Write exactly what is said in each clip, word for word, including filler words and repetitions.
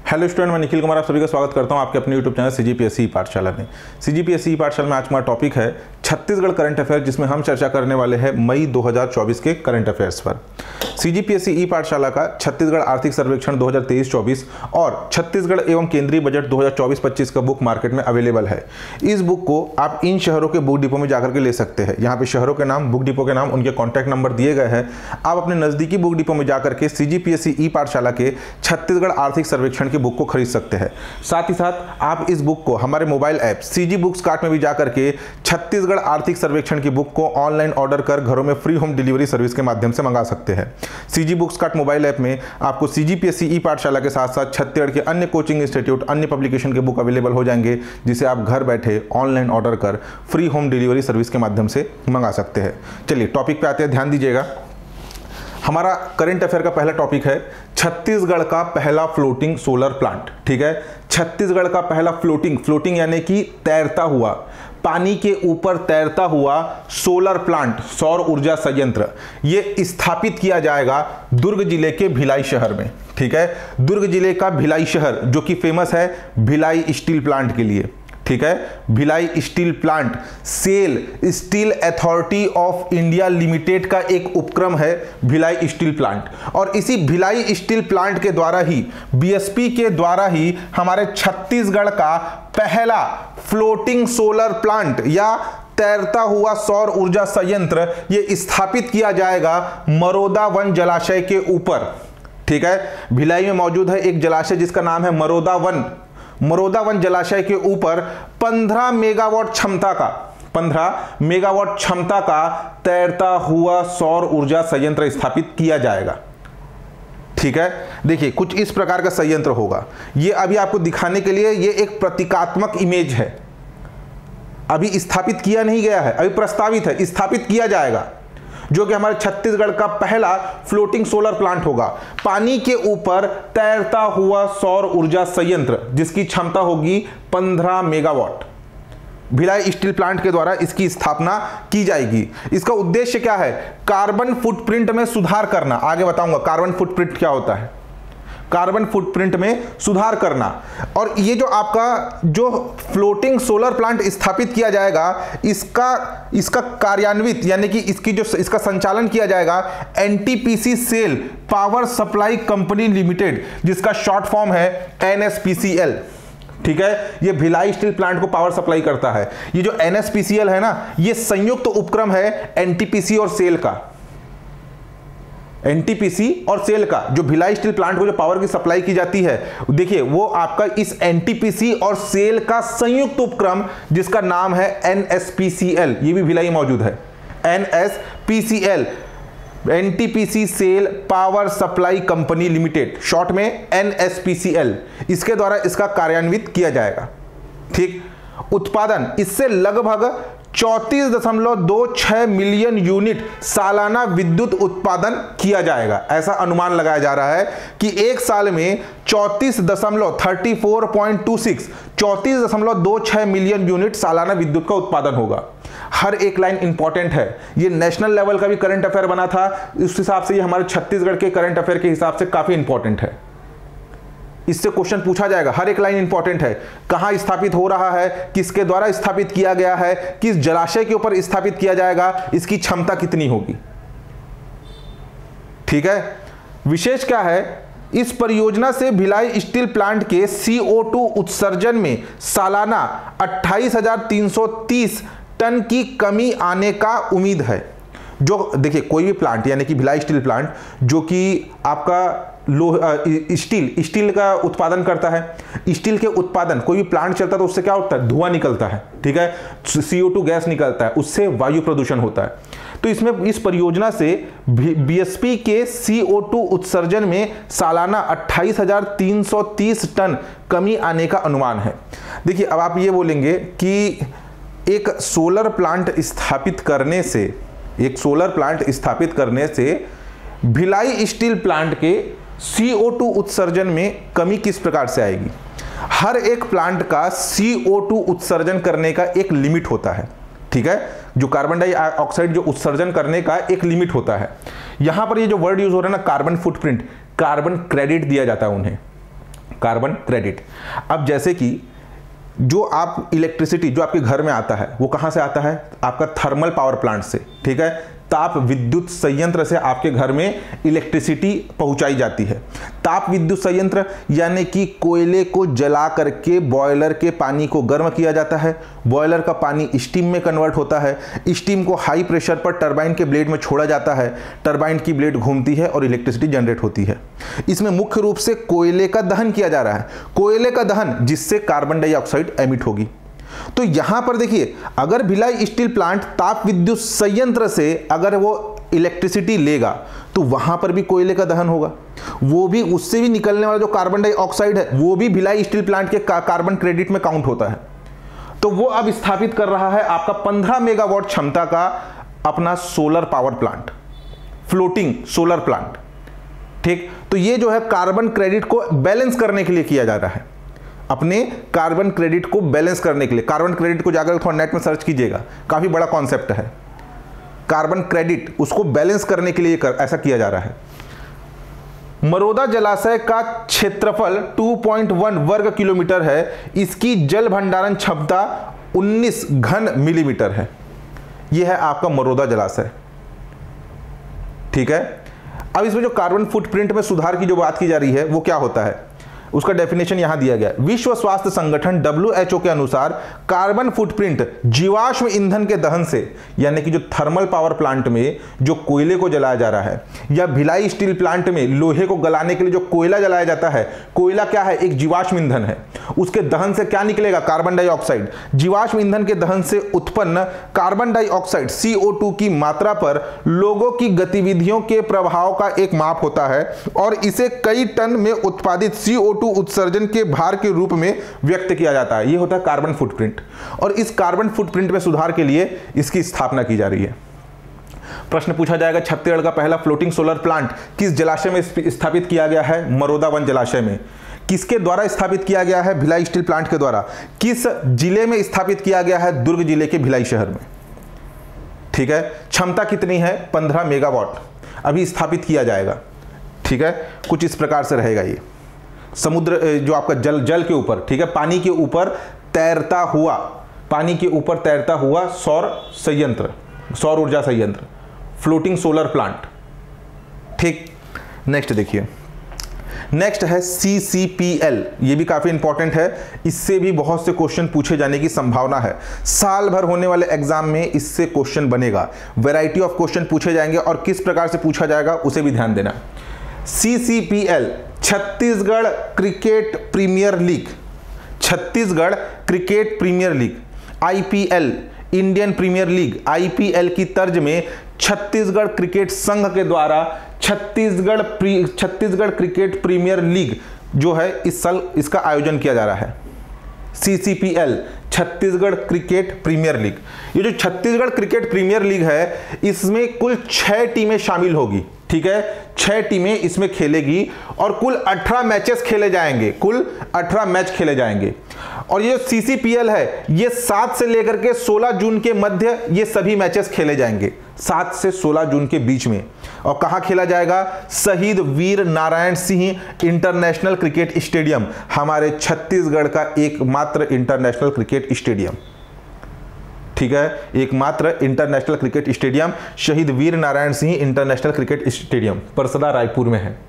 Hello student, मैं निखिल कुमार आप सभी का स्वागत करता हूं आपके अपने यूट्यूब चैनल सीजीपीएससी पाठशाला में। सीजीपीएससी पाठशाला में आज हमारा टॉपिक है छत्तीसगढ़ करंट अफेयर, जिसमें हम चर्चा करने वाले हैं मई दो हज़ार चौबीस के करंट अफेयर्स पर। सीजीपीएससी ई पाठशाला का छत्तीसगढ़ आर्थिक सर्वेक्षण दो हज़ार तेईस चौबीस और छत्तीसगढ़ एवं केंद्रीय बजट दो हज़ार चौबीस पच्चीस का बुक मार्केट में अवेलेबल है। इस बुक को आप इन शहरों के बुक डिपो में जाकर के ले सकते हैं। यहाँ पे शहरों के नाम, बुक डिपो के नाम, उनके कॉन्टैक्ट नंबर दिए गए हैं। आप अपने नजदीकी बुक डिपो में जाकर के सीजीपीएससी ई पाठशाला के छत्तीसगढ़ आर्थिक सर्वेक्षण की बुक को खरीद सकते हैं। साथ ही साथ आप इस बुक को हमारे mobile app CG books cart में भी जाकर के छत्तीसगढ़ आर्थिक सर्वेक्षण की बुक को ऑनलाइन ऑर्डर कर घरों में फ्री होम डिलीवरी सर्विस के माध्यम से मंगा सकते हैं। CG books cart mobile app में आपको सीजीपीएससी ई पाठशाला के साथ साथ छत्तीसगढ़ के अन्य कोचिंग इंस्टीट्यूट, अन्य पब्लिकेशन के बुक अवेलेबल हो जाएंगे, जिसे आप घर बैठे ऑनलाइन ऑर्डर कर फ्री होम डिलीवरी सर्विस के माध्यम से मंगा सकते हैं। चलिए टॉपिक पे आते हैं, ध्यान दीजिएगा। हमारा करंट अफेयर का पहला टॉपिक है छत्तीसगढ़ का पहला फ्लोटिंग सोलर प्लांट। ठीक है, छत्तीसगढ़ का पहला फ्लोटिंग फ्लोटिंग यानी कि तैरता हुआ, पानी के ऊपर तैरता हुआ सोलर प्लांट, सौर ऊर्जा संयंत्र, ये स्थापित किया जाएगा दुर्ग जिले के भिलाई शहर में। ठीक है, दुर्ग जिले का भिलाई शहर जो कि फेमस है भिलाई स्टील प्लांट के लिए। ठीक है, Bhilai steel plant SAIL steel authority of India limited का एक उपक्रम है भिलाई स्टील प्लांट, और इसी भिलाई स्टील प्लांट के द्वारा ही, बीएसपी के द्वारा ही हमारे छत्तीसगढ़ का पहला फ्लोटिंग सोलर प्लांट या तैरता हुआ सौर ऊर्जा संयंत्र ये स्थापित किया जाएगा मरोदा वन जलाशय के ऊपर। ठीक है, भिलाई में मौजूद है एक जलाशय जिसका नाम है मरोदा वन। मरोदा वन जलाशय के ऊपर पंद्रह मेगावाट क्षमता का पंद्रह मेगावाट क्षमता का तैरता हुआ सौर ऊर्जा संयंत्र स्थापित किया जाएगा। ठीक है, देखिए कुछ इस प्रकार का संयंत्र होगा। ये अभी आपको दिखाने के लिए ये एक प्रतीकात्मक इमेज है, अभी स्थापित किया नहीं गया है, अभी प्रस्तावित है, स्थापित किया जाएगा, जो कि हमारे छत्तीसगढ़ का पहला फ्लोटिंग सोलर प्लांट होगा। पानी के ऊपर तैरता हुआ सौर ऊर्जा संयंत्र जिसकी क्षमता होगी पंद्रह मेगावाट। भिलाई स्टील प्लांट के द्वारा इसकी स्थापना की जाएगी। इसका उद्देश्य क्या है? कार्बन फुटप्रिंट में सुधार करना। आगे बताऊंगा कार्बन फुटप्रिंट क्या होता है, कार्बन फुटप्रिंट में सुधार करना। और ये जो आपका जो फ्लोटिंग सोलर प्लांट स्थापित किया जाएगा, इसका इसका कार्यान्वित यानी कि इसकी जो इसका संचालन किया जाएगा NTPC SAIL power supply company limited, जिसका शॉर्ट फॉर्म है एनएसपीसीएल। ठीक है, ये भिलाई स्टील प्लांट को पावर सप्लाई करता है। ये जो एनएसपीसीएल है ना, ये संयुक्त तो उपक्रम है एनटीपीसी और सेल का, एनटीपीसी और सेल का, जो भिलाई स्टील प्लांट को जो पावर की सप्लाई की जाती है, देखिए वो आपका इस एनटीपीसी और सेल का संयुक्त उपक्रम जिसका नाम है एनएसपीसीएल, ये भी भिलाई मौजूद है, NSPCL, NTPC SAIL power supply company limited, short में एनएसपीसीएल। इसके द्वारा इसका कार्यान्वित किया जाएगा। ठीक, उत्पादन इससे लगभग चौंतीस दशमलव दो छह मिलियन यूनिट सालाना विद्युत उत्पादन किया जाएगा। ऐसा अनुमान लगाया जा रहा है कि एक साल में चौंतीस दशमलव thirty four point two six चौंतीस दशमलव दो छह मिलियन यूनिट सालाना विद्युत का उत्पादन होगा। हर एक लाइन इंपॉर्टेंट है। ये नेशनल लेवल का भी करंट अफेयर बना था, उस हिसाब से ये हमारे छत्तीसगढ़ के करंट अफेयर के हिसाब से काफी इंपॉर्टेंट है। इससे क्वेश्चन पूछा जाएगा, हर एक लाइन इंपॉर्टेंट है। कहां स्थापित हो रहा है, किसके द्वारा स्थापित किया गया है, किस जलाशय के ऊपर स्थापित किया जाएगा, इसकी क्षमता कितनी होगी। ठीक है, विशेष क्या है, इस परियोजना से भिलाई स्टील प्लांट के सी ओ टू उत्सर्जन में सालाना अट्ठाईस हजार तीन सौ तीस टन की कमी आने का उम्मीद है। जो देखिए कोई भी प्लांट यानी कि भिलाई स्टील प्लांट जो कि आपका लोह स्टील स्टील का उत्पादन करता है, स्टील के उत्पादन कोई भी प्लांट चलता है तो उससे क्या होता है, धुआं निकलता है। ठीक है, सी ओ टू गैस निकलता है, उससे वायु प्रदूषण होता है। तो इसमें इस परियोजना से बीएसपी के सी ओ टू उत्सर्जन में सालाना अट्ठाईस हजार तीन सौ तीस टन कमी आने का अनुमान है। देखिए अब आप ये बोलेंगे कि एक सोलर प्लांट स्थापित करने से एक सोलर प्लांट स्थापित करने से भिलाई स्टील प्लांट के सी ओ टू उत्सर्जन में कमी किस प्रकार से आएगी। हर एक प्लांट का सी ओ टू उत्सर्जन करने का एक लिमिट होता है। ठीक है, जो कार्बन डाइऑक्साइड जो उत्सर्जन करने का एक लिमिट होता है। यहां पर ये जो वर्ड यूज हो रहा है ना, कार्बन फुटप्रिंट, कार्बन क्रेडिट दिया जाता है उन्हें। Carbon credit. अब जैसे कि जो आप इलेक्ट्रिसिटी जो आपके घर में आता है वो कहाँ से आता है? आपका थर्मल पावर प्लांट से, ठीक है, ताप विद्युत संयंत्र से आपके घर में इलेक्ट्रिसिटी पहुंचाई जाती है। ताप विद्युत संयंत्र यानी कि कोयले को जला करके बॉयलर के पानी को गर्म किया जाता है, बॉयलर का पानी स्टीम में कन्वर्ट होता है, स्टीम को हाई प्रेशर पर टरबाइन के ब्लेड में छोड़ा जाता है, टरबाइन की ब्लेड घूमती है और इलेक्ट्रिसिटी जनरेट होती है। इसमें मुख्य रूप से कोयले का दहन किया जा रहा है, कोयले का दहन जिससे कार्बन डाइऑक्साइड एमिट होगी। तो यहां पर देखिए, अगर भिलाई स्टील प्लांट ताप विद्युत संयंत्र से अगर वो इलेक्ट्रिसिटी लेगा तो वहां पर भी कोयले का दहन होगा, वो भी उससे भी निकलने वाला जो कार्बन डाइऑक्साइड है वो भी भिलाई स्टील प्लांट के का, कार्बन क्रेडिट में काउंट होता है। तो वो अब स्थापित कर रहा है आपका पंद्रह मेगावाट क्षमता का अपना solar power plant, floating solar plant, ठीक। तो ये जो है कार्बन क्रेडिट को बैलेंस करने के लिए किया जा रहा है, अपने कार्बन क्रेडिट को बैलेंस करने के लिए। कार्बन क्रेडिट को जाकर थोड़ा नेट में सर्च कीजिएगा, काफी बड़ा कॉन्सेप्ट है। कार्बन क्रेडिट उसको बैलेंस करने के लिए कर, ऐसा किया जा रहा है। मरोदा जलाशय का क्षेत्रफल दो पॉइंट एक वर्ग किलोमीटर है, इसकी जल भंडारण क्षमता उन्नीस घन मिलीमीटर है। यह है आपका मरोदा जलाशय, ठीक है। अब इसमें जो कार्बन फुटप्रिंट में सुधार की जो बात की जा रही है वो क्या होता है, उसका डेफिनेशन यहां दिया गया है। विश्व स्वास्थ्य संगठन डब्ल्यू एच ओ के अनुसार कार्बन फुटप्रिंट जीवाश्म ईंधन के दहन से, यानी कि जो थर्मल पावर प्लांट में जो कोयले को जलाया जा रहा है, या भिलाई स्टील प्लांट में लोहे को गलाने के लिए जो कोयला जलाया जाता है, कोयला क्या है? एक जीवाश्म ईंधन है। उसके दहन से क्या निकलेगा? Carbon dioxide. जीवाश्म ईंधन के दहन से उत्पन्न carbon dioxide C O two की मात्रा पर लोगों की गतिविधियों के प्रभाव का एक माप होता है और इसे कई टन में उत्पादित सी ओ टू उत्सर्जन के भार के रूप में व्यक्त किया जाता है। यह होता है कार्बन फुटप्रिंट, और इस कार्बन फुटप्रिंट में सुधार के लिए इसकी स्थापना की जा रही है। प्रश्न पूछा जाएगा, छत्तीसगढ़ का पहला फ्लोटिंग सोलर प्लांट किस जलाशय में स्थापित किया गया है? मरोदा वन जलाशय में। किसके द्वारा स्थापित किया गया है? भिलाई स्टील प्लांट के द्वारा। किस जिले में स्थापित किया गया है? दुर्ग जिले के भिलाई शहर में, ठीक है। क्षमता कितनी है? पंद्रह मेगावाट। अभी स्थापित किया जाएगा, ठीक है। कुछ इस प्रकार से रहेगा ये समुद्र जो आपका जल जल के ऊपर, ठीक है, पानी के ऊपर तैरता हुआ, पानी के ऊपर तैरता हुआ सौर संयंत्र, सौर ऊर्जा संयंत्र, फ्लोटिंग सोलर प्लांट, ठीक। नेक्स्ट देखिए, नेक्स्ट है सी सी पी एल। ये भी काफी इंपॉर्टेंट है, इससे भी बहुत से क्वेश्चन पूछे जाने की संभावना है। साल भर होने वाले एग्जाम में इससे क्वेश्चन बनेगा, वैरायटी ऑफ क्वेश्चन पूछे जाएंगे और किस प्रकार से पूछा जाएगा उसे भी ध्यान देना। C C P L Chhattisgarh cricket premier league, Chhattisgarh cricket premier league, I P L Indian premier league, I P L की तर्ज में छत्तीसगढ़ क्रिकेट संघ के द्वारा Chhattisgarh Chhattisgarh cricket premier league जो है इस साल इसका आयोजन किया जा रहा है। C C P L Chhattisgarh cricket premier league. ये जो छत्तीसगढ़ क्रिकेट प्रीमियर लीग है इसमें कुल छह टीमें शामिल होगी, ठीक है। छह टीमें इसमें खेलेगी और कुल अठारह मैचेस खेले जाएंगे, कुल अठारह मैच खेले जाएंगे। और ये सी सी पी एल है ये सात से लेकर के सोलह जून के मध्य ये सभी मैचेस खेले जाएंगे, सात से सोलह जून के बीच में। और कहां खेला जाएगा? Shaheed Veer Narayan Singh international cricket stadium, हमारे छत्तीसगढ़ का एकमात्र इंटरनेशनल क्रिकेट स्टेडियम, ठीक है, एकमात्र international cricket stadium Shaheed Veer Narayan Singh international cricket stadium Parsada Raipur में है,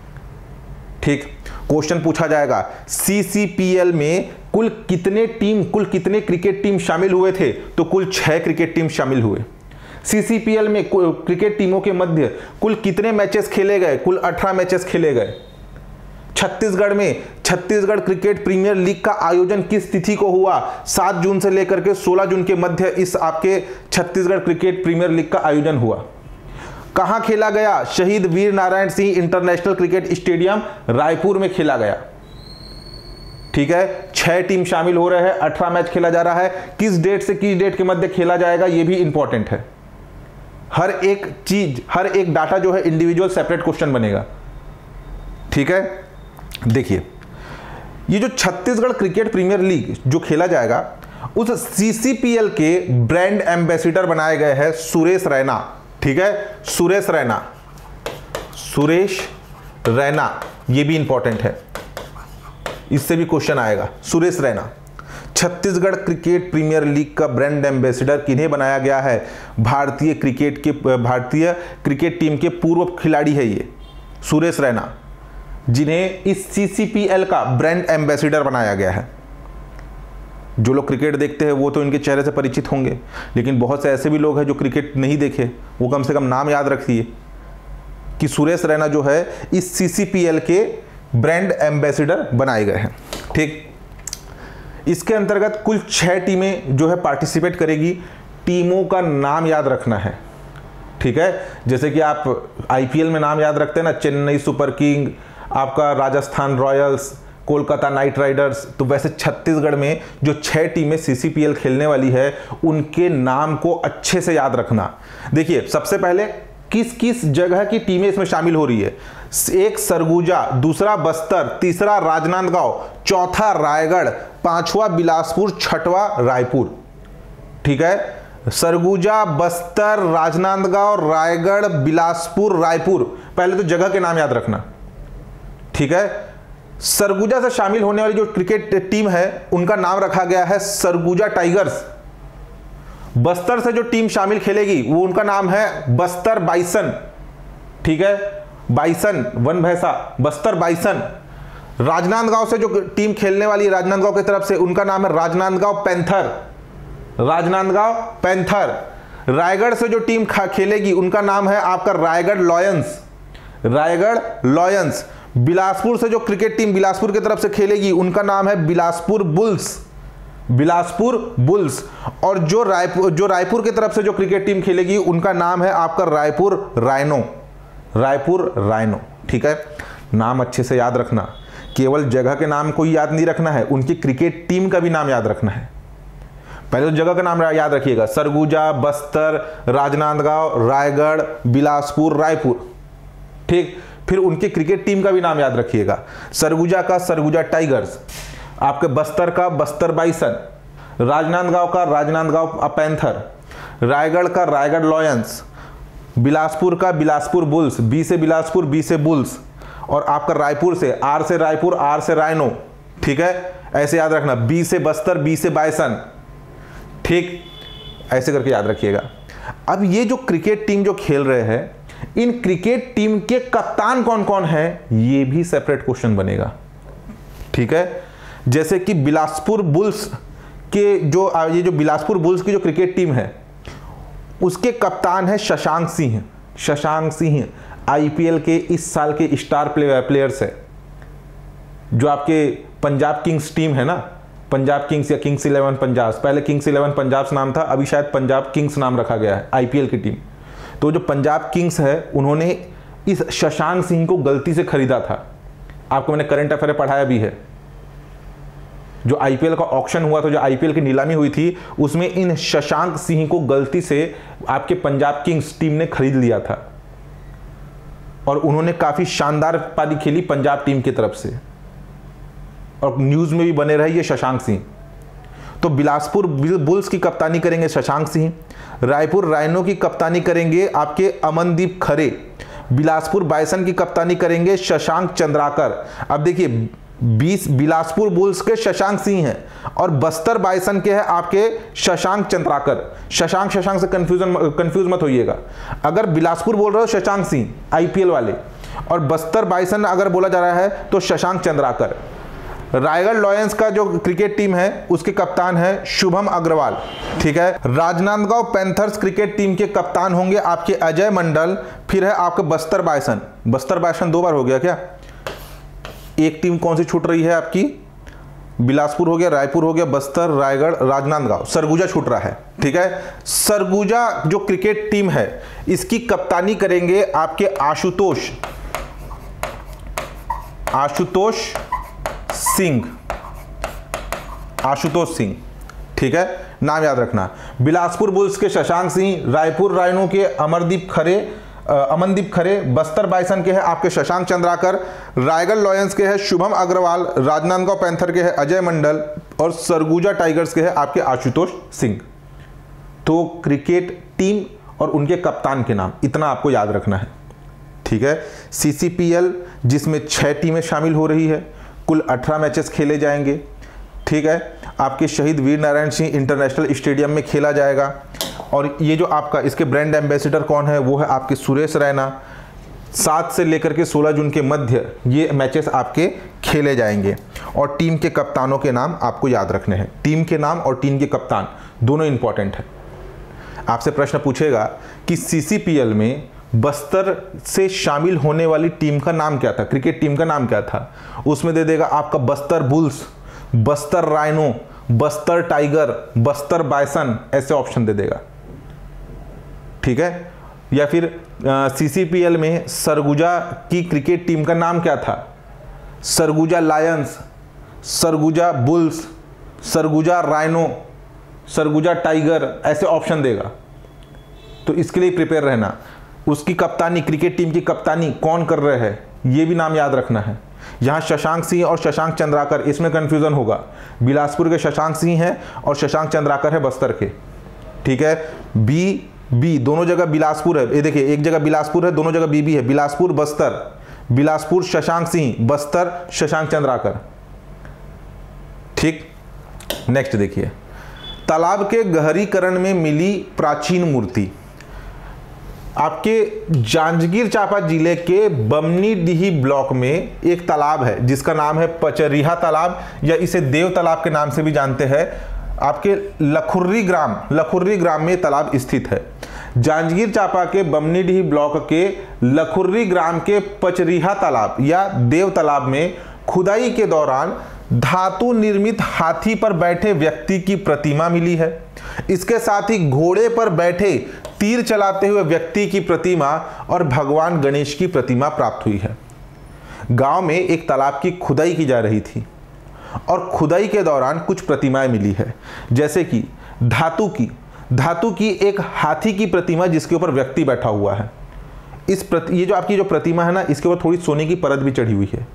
ठीक। क्वेश्चन पूछा जाएगा, सी सी पी एल में कुल कितने टीम कुल कितने क्रिकेट टीम शामिल हुए थे? तो कुल छह क्रिकेट टीम शामिल हुए। सी सी पी एल में क्रिकेट टीमों के मध्य कुल कितने मैचेस खेले गए? कुल अठारह मैचेस खेले गए। छत्तीसगढ़ में छत्तीसगढ़ क्रिकेट प्रीमियर लीग का आयोजन किस तिथि को हुआ? सात जून से लेकर के सोलह जून के मध्य इस आपके छत्तीसगढ़ क्रिकेट प्रीमियर लीग का आयोजन हुआ। कहां खेला गया? Shaheed Veer Narayan Singh international cricket stadium Raipur में खेला गया, ठीक है। छह टीम शामिल हो रहे हैं, अठारह मैच खेला जा रहा है। किस डेट से किस डेट के मध्य खेला जाएगा यह भी इंपॉर्टेंट है। हर एक चीज, हर एक डाटा जो है इंडिविजुअल सेपरेट क्वेश्चन बनेगा, ठीक है। देखिए, ये जो छत्तीसगढ़ क्रिकेट प्रीमियर लीग जो खेला जाएगा उस सी सी पी एल के ब्रांड एम्बेसडर बनाए गए हैं सुरेश रैना, ठीक है, सुरेश रैना, सुरेश रैना, ये भी इंपॉर्टेंट है, इससे भी क्वेश्चन आएगा। Suresh Raina, Chhattisgarh cricket premier league का ब्रांड एम्बेसडर किन्हें बनाया गया है? भारतीय क्रिकेट के भारतीय क्रिकेट टीम के पूर्व खिलाड़ी है ये सुरेश रैना, जिन्हें इस सीसीपीएल का ब्रांड एम्बेसडर बनाया गया है। जो लोग क्रिकेट देखते हैं वो तो इनके चेहरे से परिचित होंगे, लेकिन बहुत से ऐसे भी लोग हैं जो क्रिकेट नहीं देखे, वो कम से कम नाम याद रखिए कि सुरेश रैना जो है इस सीसीपीएल के ब्रांड एम्बेसडर बनाए गए हैं। ठीक, इसके अंतर्गत कुल छह टीमें जो है पार्टिसिपेट करेगी। टीमों का नाम याद रखना है, ठीक है। जैसे कि आप आईपीएल में नाम याद रखते हैं ना, चेन्नई सुपर किंग, आपका Rajasthan royals, Kolkata knight riders, तो वैसे छत्तीसगढ़ में जो छह टीमें सीसीपीएल खेलने वाली है उनके नाम को अच्छे से याद रखना। देखिए, सबसे पहले किस किस जगह की टीमें इसमें शामिल हो रही है। एक सरगुजा, दूसरा बस्तर, तीसरा राजनांदगांव, चौथा रायगढ़, पांचवा बिलासपुर, छठवा रायपुर। ठीक है, सरगुजा, बस्तर, राजनांदगांव, रायगढ़, बिलासपुर, रायपुर। पहले तो जगह के नाम याद रखना, ठीक है। सरगुजा से शामिल होने वाली जो क्रिकेट टीम है उनका नाम रखा गया है सरगुजा टाइगर्स। बस्तर से जो टीम शामिल खेलेगी वो उनका नाम है बस्तर बाइसन, ठीक है, बाइसन वन भैंसा, बस्तर बाइसन। राजनांदगांव से जो टीम खेलने वाली है राजनांदगांव की तरफ से, उनका नाम है राजनांदगांव पैंथर, राजनांदगांव पैंथर। रायगढ़ से जो टीम खेलेगी उनका नाम है आपका रायगढ़ लॉयंस, रायगढ़ लॉयंस। बिलासपुर से जो क्रिकेट टीम बिलासपुर की तरफ से खेलेगी उनका नाम है बिलासपुर बुल्स, बिलासपुर बुल्स। और जो रायपुर जो रायपुर की तरफ से जो क्रिकेट टीम खेलेगी उनका नाम है आपका रायपुर राइनो, रायपुर राइनो। ठीक है, नाम अच्छे से याद रखना, केवल जगह के नाम को ही याद नहीं रखना है, उनकी क्रिकेट टीम का भी नाम याद रखना है। पहले तो जगह का नाम याद रखिएगा, सरगुजा, बस्तर, राजनांदगांव, रायगढ़, बिलासपुर, रायपुर। ठीक, फिर उनके क्रिकेट टीम का भी नाम याद रखिएगा। सरगुजा का सरगुजा टाइगर्स, आपके बस्तर का बस्तर बाइसन, राजनांदगांव का राजनांदगांव पैंथर, रायगढ़ का रायगढ़ लॉयंस, बिलासपुर का बिलासपुर बुल्स, बी से बिलासपुर, बी से बुल्स, और आपका रायपुर से आर से रायपुर, आर से राइनो। ठीक है, ऐसे याद रखना, बी से बस्तर, बी से बाइसन। ठीक, ऐसे करके याद रखिएगा। अब ये जो क्रिकेट टीम जो खेल रहे हैं, इन क्रिकेट टीम के कप्तान कौन कौन है ये भी सेपरेट क्वेश्चन बनेगा। ठीक है, जैसे कि बिलासपुर बुल्स के जो ये जो बिलासपुर बुल्स की जो क्रिकेट टीम है उसके कप्तान है शशांक सिंह। शशांक सिंह आईपीएल के इस साल के स्टार प्लेयर्स है। जो आपके पंजाब किंग्स टीम है ना, पंजाब किंग्स या किंग्स इलेवन पंजाब, पहले किंग्स इलेवन पंजाब नाम था, अभी शायद पंजाब किंग्स नाम रखा गया है आईपीएल की टीम। तो जो पंजाब किंग्स है उन्होंने इस शशांक सिंह को गलती से खरीदा था। आपको मैंने करंट अफेयर पढ़ाया भी है। जो आईपीएल का ऑक्शन हुआ था, जो आईपीएल की नीलामी हुई थी, उसमें इन शशांक सिंह को गलती से आपके पंजाब किंग्स टीम ने खरीद लिया था और उन्होंने काफी शानदार पारी खेली पंजाब टीम की तरफ से और न्यूज में भी बने रहे ये शशांक सिंह। तो बिलासपुर बुल्स की कप्तानी करेंगे शशांक सिंह, रायपुर राइनो की कप्तानी करेंगे आपके अमनदीप खरे, बिलासपुर बाइसन की कप्तानी करेंगे शशांक चंद्राकर। अब देखिए, बीस बिलासपुर बुल्स के शशांक सिंह हैं और बस्तर बाइसन के हैं आपके शशांक चंद्राकर। शशांक शशांक से कंफ्यूजन कंफ्यूज मत होइएगा। अगर बिलासपुर बोल रहे हो शशांक सिंह आईपीएल वाले, और बस्तर बाइसन अगर बोला जा रहा है तो शशांक चंद्राकर। रायगढ़ लॉयंस का जो क्रिकेट टीम है उसके कप्तान है शुभम अग्रवाल। ठीक है, राजनांदगांव पैंथर्स क्रिकेट टीम के कप्तान होंगे आपके अजय मंडल। फिर है आपके बस्तर बाइसन। बस्तर बाइसन दो बार हो गया क्या? एक टीम कौन सी छूट रही है आपकी? बिलासपुर हो गया, रायपुर हो गया, बस्तर, रायगढ़, राजनांदगांव, सरगुजा छूट रहा है। ठीक है, सरगुजा जो क्रिकेट टीम है इसकी कप्तानी करेंगे आपके आशुतोष आशुतोष सिंह आशुतोष सिंह। ठीक है, नाम याद रखना। बिलासपुर बुल्स के शशांक सिंह, रायपुर राइनो के अमरदीप खरे अमनदीप खरे, बस्तर बाइसन के हैं आपके शशांक चंद्राकर, रायगढ़ लॉयंस के हैं शुभम अग्रवाल, राजनांदगांव पैंथर के हैं अजय मंडल और सरगुजा टाइगर्स के हैं आपके आशुतोष सिंह। तो क्रिकेट टीम और उनके कप्तान के नाम इतना आपको याद रखना है। ठीक है, सीसीपीएल जिसमें छह टीमें शामिल हो रही है, कुल अठारह मैचेस खेले जाएंगे। ठीक है, आपके शहीद वीर नारायण सिंह इंटरनेशनल स्टेडियम में खेला जाएगा। और ये जो आपका इसके ब्रांड एम्बेसडर कौन है, वो है आपके सुरेश रैना। सात से लेकर के सोलह जून के मध्य ये मैचेस आपके खेले जाएंगे। और टीम के कप्तानों के नाम आपको याद रखने हैं। टीम के नाम और टीम के कप्तान दोनों इंपॉर्टेंट है। आपसे प्रश्न पूछेगा कि सीसीपीएल में बस्तर से शामिल होने वाली टीम का नाम क्या था, क्रिकेट टीम का नाम क्या था। उसमें दे देगा आपका Bastar bulls, Bastar rhino, Bastar tiger, Bastar bison, ऐसे ऑप्शन दे देगा। ठीक है, या फिर सीसीपीएल में सरगुजा की क्रिकेट टीम का नाम क्या था, Surguja lions, Surguja bulls, Surguja rhino, Surguja tiger, ऐसे ऑप्शन देगा। तो इसके लिए प्रिपेयर रहना। उसकी कप्तानी, क्रिकेट टीम की कप्तानी कौन कर रहे हैं, ये भी नाम याद रखना है। यहाँ शशांक सिंह और शशांक चंद्राकर, इसमें कंफ्यूजन होगा। बिलासपुर के शशांक सिंह है और शशांक चंद्राकर है बस्तर के। ठीक है, बी बी दोनों जगह बिलासपुर है। ये देखिए, एक जगह बिलासपुर है, दोनों जगह बी बी है। बिलासपुर बस्तर, बिलासपुर शशांक सिंह, बस्तर शशांक चंद्राकर। ठीक, नेक्स्ट देखिए, तालाब के गहरीकरण में मिली प्राचीन मूर्ति। आपके जांजगीर चांपा जिले के बमनीडीही ब्लॉक में एक तालाब है जिसका नाम है पचरिहा तालाब, या इसे देव तालाब के नाम से भी जानते हैं। आपके लखुर्री ग्राम लखुर्री ग्राम में तालाब स्थित है। जांजगीर चांपा के बमनीडीही ब्लॉक के लखुर्री ग्राम के पचरिहा तालाब या देव तालाब में खुदाई के दौरान धातु निर्मित हाथी पर बैठे व्यक्ति की प्रतिमा मिली है। इसके साथ ही घोड़े पर बैठे तीर चलाते हुए व्यक्ति की प्रतिमा और भगवान गणेश की प्रतिमा प्राप्त हुई है। गांव में एक तालाब की खुदाई की जा रही थी और खुदाई के दौरान कुछ प्रतिमाएं मिली है, जैसे कि धातु की धातु की एक हाथी की प्रतिमा जिसके ऊपर व्यक्ति बैठा हुआ है। इस प्रति, ये जो आपकी जो प्रतिमा है ना, इसके ऊपर थोड़ी सोने की परत भी चढ़ी हुई है।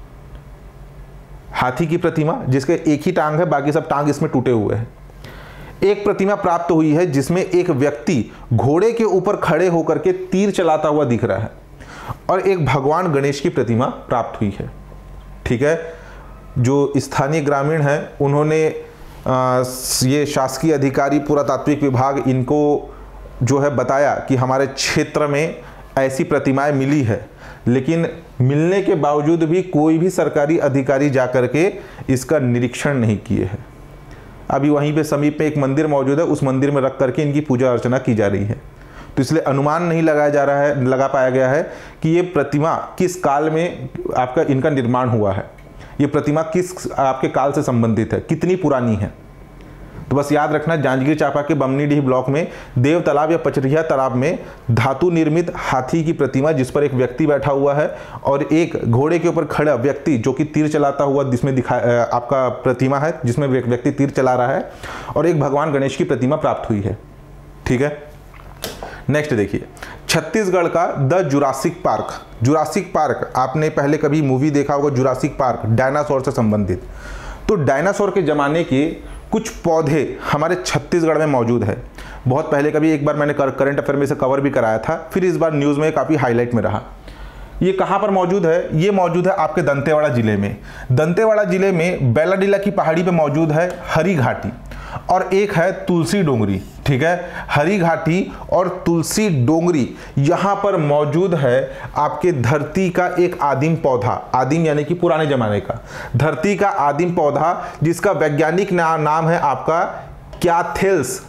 हाथी की प्रतिमा जिसके एक ही टांग है, बाकी सब टांग इसमें टूटे हुए हैं। एक प्रतिमा प्राप्त हुई है जिसमें एक व्यक्ति घोड़े के ऊपर खड़े होकर के तीर चलाता हुआ दिख रहा है, और एक भगवान गणेश की प्रतिमा प्राप्त हुई है। ठीक है, जो स्थानीय ग्रामीण हैं उन्होंने आ, ये शासकीय अधिकारी पुरातात्विक विभाग इनको जो है बताया कि हमारे क्षेत्र में ऐसी प्रतिमाएं मिली है, लेकिन मिलने के बावजूद भी कोई भी सरकारी अधिकारी जाकर के इसका निरीक्षण नहीं किए हैं। अभी वहीं पे समीप में एक मंदिर मौजूद है, उस मंदिर में रख करके इनकी पूजा अर्चना की जा रही है। तो इसलिए अनुमान नहीं लगाया जा रहा है लगा पाया गया है कि ये प्रतिमा किस काल में आपका इनका निर्माण हुआ है, ये प्रतिमा किस आपके काल से संबंधित है, कितनी पुरानी है। तो बस याद रखना, जांजगीर चांपा के बमनीडीह ब्लॉक में देव तालाब या पचरिहा तालाब में धातु निर्मित हाथी की प्रतिमा जिस पर एक व्यक्ति बैठा हुआ है और एक घोड़े के ऊपर खड़ा व्यक्ति जो कि तीर चलाता हुआ जिसमें दिखा आपका प्रतिमा है जिसमें व्यक्ति तीर चला रहा है, और एक भगवान गणेश की प्रतिमा प्राप्त हुई है। ठीक है, नेक्स्ट देखिए, छत्तीसगढ़ का the Jurassic Park. Jurassic Park आपने पहले कभी मूवी देखा होगा, जुरासिक पार्क, डायनासोर से संबंधित। तो डायनासोर के ज़माने के कुछ पौधे हमारे छत्तीसगढ़ में मौजूद है। बहुत पहले कभी एक बार मैंने करंट अफेयर में से कवर भी कराया था, फिर इस बार न्यूज़ में काफ़ी हाईलाइट में रहा। ये कहाँ पर मौजूद है? ये मौजूद है आपके दंतेवाड़ा जिले में। दंतेवाड़ा जिले में बेलाडीला की पहाड़ी पे मौजूद है हरी घाटी और एक है तुलसी डोंगरी। ठीक है, हरी घाटी और तुलसी डोंगरी यहाँ पर मौजूद है आपके धरती का एक आदिम पौधा, आदिम यानी कि पुराने जमाने का, धरती का आदिम पौधा जिसका वैज्ञानिक ना, नाम है आपका क्याथेल्स।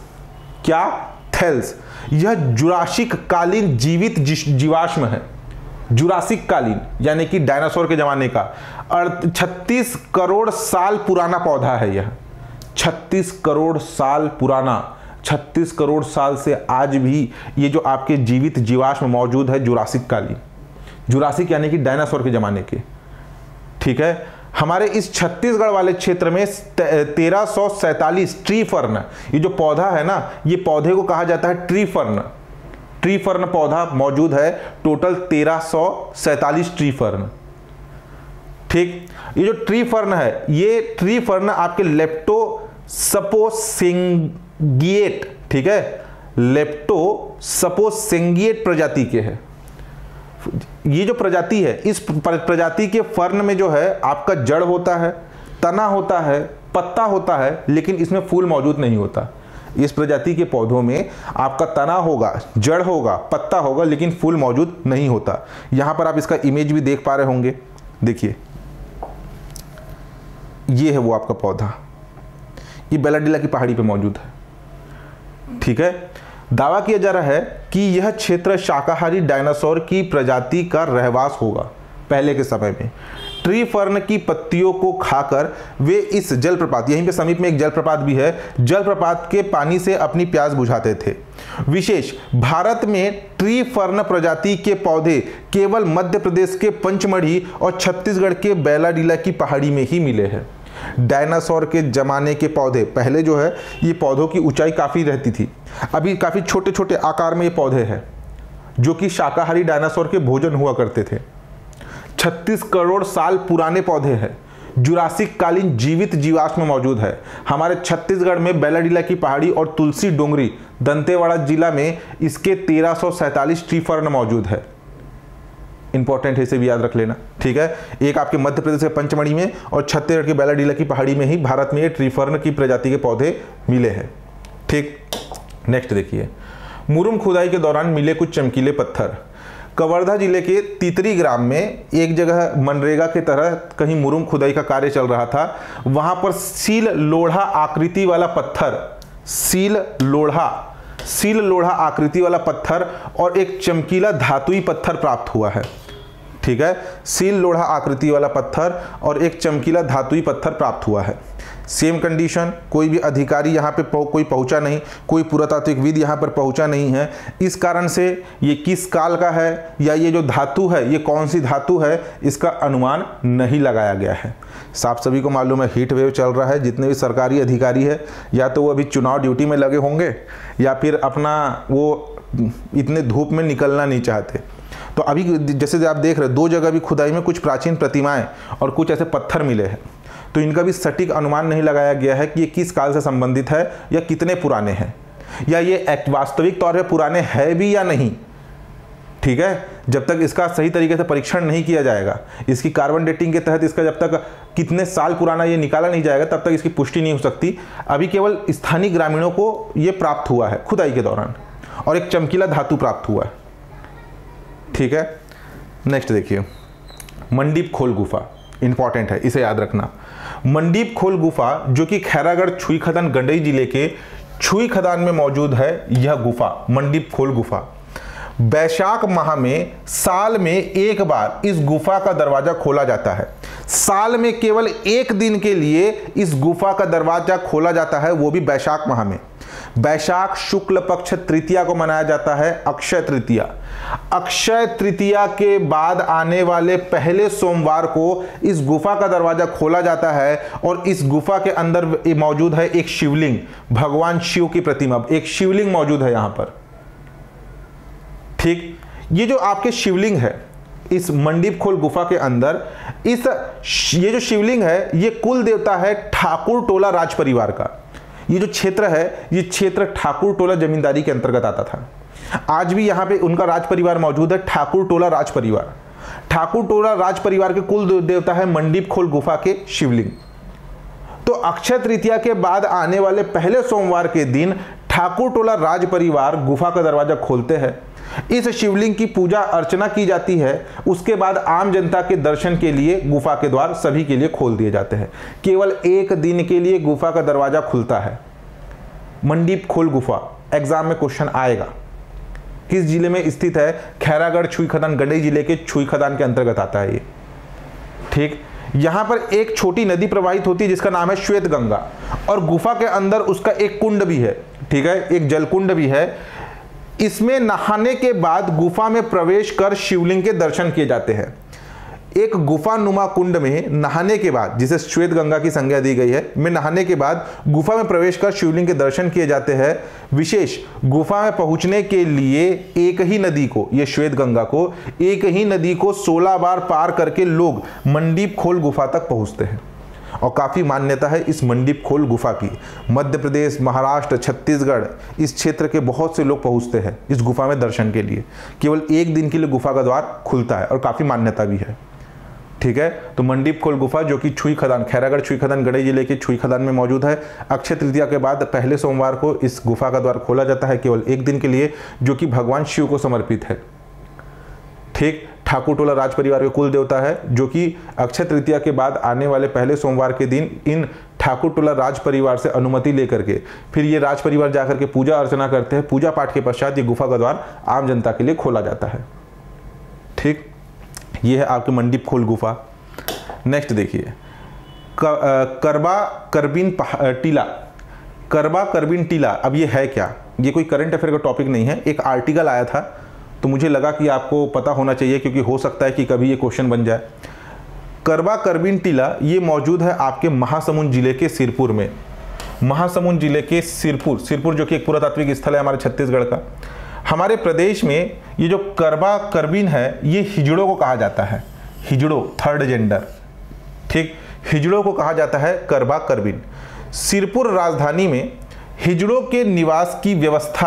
क्याथेल्स यह जुरासिक कालीन जीवित जीवाश्म है, जुरासिक कालीन यानी कि डायनासोर के जमाने का। और छत्तीस करोड़ साल पुराना पौधा है यह, छत्तीस करोड़ साल पुराना, छत्तीस करोड़ साल से आज भी ये जो आपके जीवित जीवाश्म मौजूद है जुरासिक कालीन, जुरासिक यानी कि डायनासोर के जमाने के। ठीक है, हमारे इस छत्तीसगढ़ वाले क्षेत्र में तेरह सौ सैतालीस ट्री फर्न, ये जो पौधा है ना, ये पौधे को कहा जाता है ट्री फर्न। ट्री फर्न पौधा मौजूद है, टोटल तेरह सौ सैतालीस ट्री फर्न। ठीक, ये जो ट्री फर्न है, ये ट्री फर्न आपके लेप्टो सपोसिंगिएट, ठीक है, लेप्टो सपोसिंगिएट प्रजाति के हैं। ये जो प्रजाति है, इस प्रजाति के फर्न में जो है आपका जड़ होता है, तना होता है, पत्ता होता है, लेकिन इसमें फूल मौजूद नहीं होता। इस प्रजाति के पौधों में आपका तना होगा, जड़ होगा, पत्ता होगा, लेकिन फूल मौजूद नहीं होता। यहां पर आप इसका इमेज भी देख पा रहे होंगे। देखिए, ये है वो आपका पौधा, ये बेलाडीला की पहाड़ी पे मौजूद है। ठीक है, दावा किया जा रहा है कि यह क्षेत्र शाकाहारी डायनासोर की प्रजाति का रहवास होगा पहले के समय में। ट्री फर्न की पत्तियों को खाकर वे इस जलप्रपात, यहीं पे समीप में एक जलप्रपात भी है, जलप्रपात के पानी से अपनी प्यास बुझाते थे। विशेष, भारत में ट्री फर्न प्रजाति के पौधे केवल मध्य प्रदेश के पंचमढ़ी और छत्तीसगढ़ के बेलाडीला की पहाड़ी में ही मिले हैं। डायनासोर के जमाने के पौधे, पहले जो है ये पौधों की ऊंचाई काफ़ी रहती थी, अभी काफ़ी छोटे छोटे आकार में ये पौधे हैं जो कि शाकाहारी डायनासोर के भोजन हुआ करते थे। छत्तीस करोड़ साल पुराने पौधे हैं, जुरासिक कालीन जीवित जीवाश्म मौजूद है। हमारे छत्तीसगढ़ में बेलाडीला की पहाड़ी और तुलसी डोंगरी दंतेवाड़ा जिला में इसके तेरह सौ सैंतालीस ट्री फर्न मौजूद है। इंपॉर्टेंट है, इसे भी याद रख लेना। ठीक है, एक आपके मध्य प्रदेश के पंचमढ़ी में और छत्तीसगढ़ के बेलाडीला की पहाड़ी में ही भारत में ये ट्री फर्न की प्रजाति के पौधे मिले हैं। ठीक, नेक्स्ट देखिए, मुरुम खुदाई के दौरान मिले कुछ चमकीले पत्थर। कवर्धा जिले के तितरी ग्राम में एक जगह मनरेगा के तरह कहीं मुरुम खुदाई का कार्य चल रहा था। वहां पर सील लोढ़ा आकृति वाला पत्थर, सील लोढ़ा सील लोढ़ा आकृति वाला पत्थर और एक चमकीला धातुई पत्थर प्राप्त हुआ है। ठीक है, सील लोढ़ा आकृति वाला पत्थर और एक चमकीला धातुई पत्थर प्राप्त हुआ है। सेम कंडीशन, कोई भी अधिकारी यहाँ पे कोई पहुँचा नहीं, कोई पुरातात्विकविद यहाँ पर पहुँचा नहीं है। इस कारण से ये किस काल का है या ये जो धातु है ये कौन सी धातु है, इसका अनुमान नहीं लगाया गया है। साफ सभी को मालूम है हीट वेव चल रहा है, जितने भी सरकारी अधिकारी है या तो वो अभी चुनाव ड्यूटी में लगे होंगे या फिर अपना वो इतने धूप में निकलना नहीं चाहते। तो अभी जैसे आप देख रहे हैं, दो जगह भी खुदाई में कुछ प्राचीन प्रतिमाएं और कुछ ऐसे पत्थर मिले हैं, तो इनका भी सटीक अनुमान नहीं लगाया गया है कि ये किस काल से संबंधित है या कितने पुराने हैं, या ये वास्तविक तौर पे पुराने हैं भी या नहीं। ठीक है, जब तक इसका सही तरीके से परीक्षण नहीं किया जाएगा, इसकी कार्बन डेटिंग के तहत इसका जब तक कितने साल पुराना ये निकाला नहीं जाएगा, तब तक इसकी पुष्टि नहीं हो सकती। अभी केवल स्थानीय ग्रामीणों को ये प्राप्त हुआ है खुदाई के दौरान, और एक चमकीला धातु प्राप्त हुआ है। ठीक है, नेक्स्ट देखिए, मंडीप खोल गुफा, इंपॉर्टेंट है, इसे याद रखना। मंडीप खोल गुफा जो कि खैरागढ़ छुई खदान गंडई जिले के छुई खदान में मौजूद है, यह गुफा मंडीप खोल गुफा बैशाख माह में साल में एक बार इस गुफा का दरवाजा खोला जाता है। साल में केवल एक दिन के लिए इस गुफा का दरवाजा खोला जाता है, वो भी बैशाख माह में। बैशाख शुक्ल पक्ष तृतीया को मनाया जाता है अक्षय तृतीया। अक्षय तृतीया के बाद आने वाले पहले सोमवार को इस गुफा का दरवाजा खोला जाता है और इस गुफा के अंदर मौजूद है एक शिवलिंग, भगवान शिव की प्रतिमा, एक शिवलिंग मौजूद है यहां पर। ठीक, ये जो आपके शिवलिंग है इस मंडीप खोल गुफा के अंदर, इस ये जो शिवलिंग है ये कुल देवता है ठाकुर टोला राज परिवार का। ये जो क्षेत्र है ये क्षेत्र ठाकुर टोला जमींदारी के अंतर्गत आता था। आज भी यहाँ पे उनका राज परिवार मौजूद है, ठाकुर टोला राज परिवार। ठाकुर टोला राज परिवार के कुल देवता है मंडीप खोल गुफा के शिवलिंग। तो अक्षय तृतीया के बाद आने वाले पहले सोमवार के दिन ठाकुर टोला राज परिवार गुफा का दरवाजा खोलते हैं। इस शिवलिंग की पूजा अर्चना की जाती है। उसके बाद आम जनता के दर्शन के लिए गुफा के द्वार सभी के लिए खोल दिए जाते हैं। केवल एक दिन के लिए गुफा का दरवाजा खुलता है। मंडीप खोल गुफा एग्जाम में क्वेश्चन आएगा। किस जिले में स्थित है? खैरागढ़ छुई खदान गंडई जिले के छुई खदान के अंतर्गत आता है ये। ठीक, यहां पर एक छोटी नदी प्रवाहित होती है जिसका नाम है श्वेत गंगा, और गुफा के अंदर उसका एक कुंड भी है। ठीक है, एक जलकुंड भी है। इसमें नहाने के बाद गुफा में प्रवेश कर शिवलिंग के दर्शन किए जाते हैं। एक गुफा नुमा कुंड में नहाने के बाद, जिसे श्वेत गंगा की संज्ञा दी गई है, में नहाने के बाद गुफा में प्रवेश कर शिवलिंग के दर्शन किए जाते हैं। विशेष, गुफा में पहुंचने के लिए एक ही नदी को, ये श्वेत गंगा को, एक ही नदी को सोलह बार पार करके लोग मंडीप खोल गुफा तक पहुंचते हैं। और काफ़ी मान्यता है इस मंडीप खोल गुफा की। मध्य प्रदेश, महाराष्ट्र, छत्तीसगढ़ इस क्षेत्र के बहुत से लोग पहुंचते हैं इस गुफा में दर्शन के लिए। केवल एक दिन के लिए गुफा का द्वार खुलता है और काफ़ी मान्यता भी है। ठीक है, तो मंडीप खोल गुफा जो कि छुई खदान, खैरागढ़ छुई खदान गढ़ई जिले के छुई खदान में मौजूद है। अक्षय तृतीया के बाद पहले सोमवार को इस गुफा का द्वार खोला जाता है केवल एक दिन के लिए, जो कि भगवान शिव को समर्पित है। ठीक, ठाकुर टोला राज परिवार के कुल देवता है, जो कि अक्षय तृतीया के बाद आने वाले पहले सोमवार के दिन इन ठाकुर टोला राज परिवार से अनुमति लेकर के फिर ये राज परिवार जाकर के पूजा अर्चना करते हैं। पूजा पाठ के पश्चात ये गुफा का द्वार आम जनता के लिए खोला जाता है। ठीक, ये है आपके मंडीप खोल गुफा। नेक्स्ट देखिए, करबा करबीन टीला। करबा करबीन टीला, अब ये है क्या? ये कोई करंट अफेयर का टॉपिक नहीं है, एक आर्टिकल आया था तो मुझे लगा कि आपको पता होना चाहिए, क्योंकि हो सकता है कि कभी ये क्वेश्चन बन जाए। करबा करबीन टीला ये मौजूद है आपके महासमुंद जिले के सिरपुर में। महासमुंद जिले के सिरपुर, सिरपुर जो कि एक पुरातात्विक स्थल है हमारे छत्तीसगढ़ का। हमारे प्रदेश में ये जो करबा करबीन है ये हिजड़ों को कहा जाता है। हिजड़ों, थर्ड जेंडर। ठीक, हिजड़ों को कहा जाता है करबा करबीन। सिरपुर राजधानी में हिजड़ों के निवास की व्यवस्था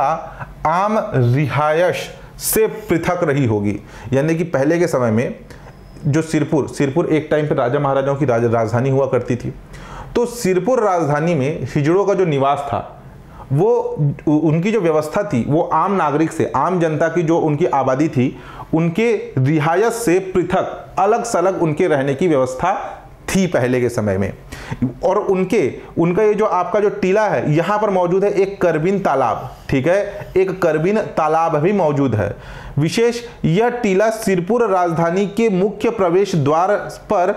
आम रिहायश से पृथक रही होगी। यानी कि पहले के समय में जो सिरपुर सिरपुर एक टाइम पर राजा महाराजाओं की राज, राजधानी हुआ करती थी। तो सिरपुर राजधानी में हिजड़ों का जो निवास था, वो उनकी जो व्यवस्था थी वो आम नागरिक से, आम जनता की जो उनकी आबादी थी उनके रिहायत से पृथक, अलग सलग उनके रहने की व्यवस्था थी पहले के समय में। और उनके उनका ये जो आपका जो टीला है, यहाँ पर मौजूद है एक करबीन तालाब। ठीक है, एक करबीन तालाब भी मौजूद है। विशेष, यह टीला सिरपुर राजधानी के मुख्य प्रवेश द्वार पर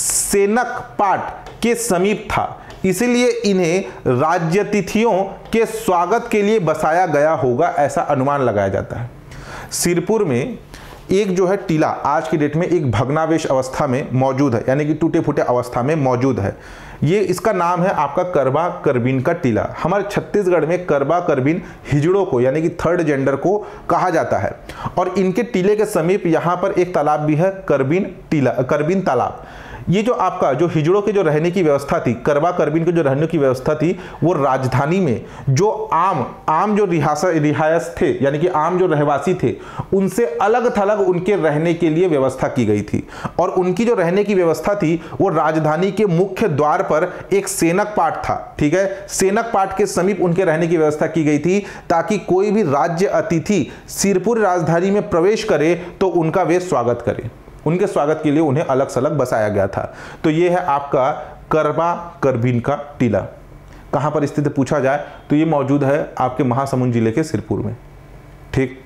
सेनक पाट के समीप था, इसलिए इन्हें राज्यतिथियों के स्वागत के लिए बसाया गया होगा, ऐसा अनुमान लगाया जाता है। सिरपुर में एक जो है टीला आज की डेट में एक भग्नावेश अवस्था में मौजूद है, यानी कि टूटे फूटे अवस्था में मौजूद है। ये इसका नाम है आपका करबा करबीन का टीला। हमारे छत्तीसगढ़ में करबा करबीन हिजड़ों को, यानी कि थर्ड जेंडर को कहा जाता है। और इनके टीले के समीप यहाँ पर एक तालाब भी है, करबीन टीला, करबीन तालाब। ये जो आपका जो हिजड़ों के जो रहने की व्यवस्था थी, करबा करबीन के जो रहने की व्यवस्था थी, वो राजधानी में जो आम आम जो रिहासा रिहायस थे, यानी कि आम जो रहवासी थे, उनसे अलग थलग उनके रहने के लिए व्यवस्था की गई थी। और उनकी जो रहने की व्यवस्था थी वो राजधानी के मुख्य द्वार पर एक सेनक पाट था। ठीक है, सेनक पाट के समीप उनके रहने की व्यवस्था की गई थी, ताकि कोई भी राज्य अतिथि सिरपुर राजधानी में प्रवेश करे तो उनका वे स्वागत करे। उनके स्वागत के लिए उन्हें अलग सलग बसाया गया था। तो ये है आपका करबा करबीन का टीला। कहाँ पर स्थित पूछा जाए तो ये मौजूद है आपके महासमुंद जिले के सिरपुर में। ठीक,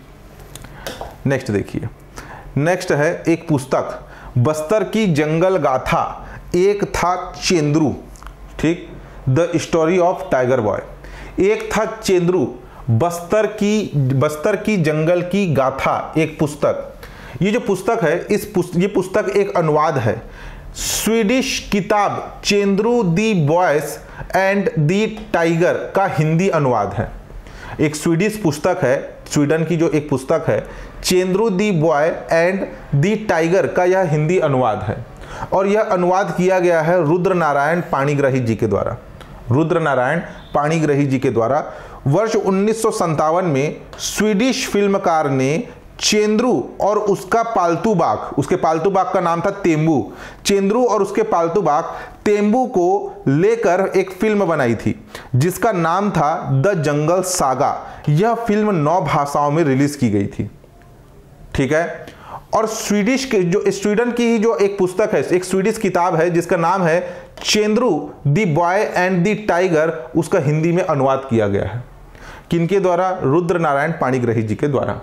नेक्स्ट देखिए, नेक्स्ट है एक पुस्तक, बस्तर की जंगल गाथा, एक था चेंद्रू। ठीक, the story of tiger boy. एक था चेंद्रू, बस्तर की बस्तर की जंगल की गाथा, एक पुस्तक। ये जो पुस्तक है, इस पुस्त, ये पुस्तक एक अनुवाद है। स्वीडिश किताब Chendru the boys and the tiger का हिंदी अनुवाद है। एक स्वीडिश पुस्तक है, स्वीडन की जो एक पुस्तक है, Chendru the boy and the tiger का यह हिंदी अनुवाद है। और यह अनुवाद किया गया है रुद्र नारायण पाणिग्राही जी के द्वारा। रुद्र नारायण पाणिग्राही जी के द्वारा वर्ष उन्नीस सौ संतावन में स्वीडिश फिल्मकार ने चेंद्रू और उसका पालतू बाघ, उसके पालतू बाघ का नाम था तेंबू, चेंद्रू और उसके पालतू बाघ तेंबू को लेकर एक फिल्म बनाई थी जिसका नाम था द जंगल सागा। यह फिल्म नौ भाषाओं में रिलीज की गई थी। ठीक है, और स्वीडिश के जो स्वीडन की जो एक पुस्तक है, एक स्वीडिश किताब है जिसका नाम है Chendru the boy and the tiger, उसका हिंदी में अनुवाद किया गया है। किनके द्वारा? रुद्र नारायण पाणिग्राही जी के द्वारा।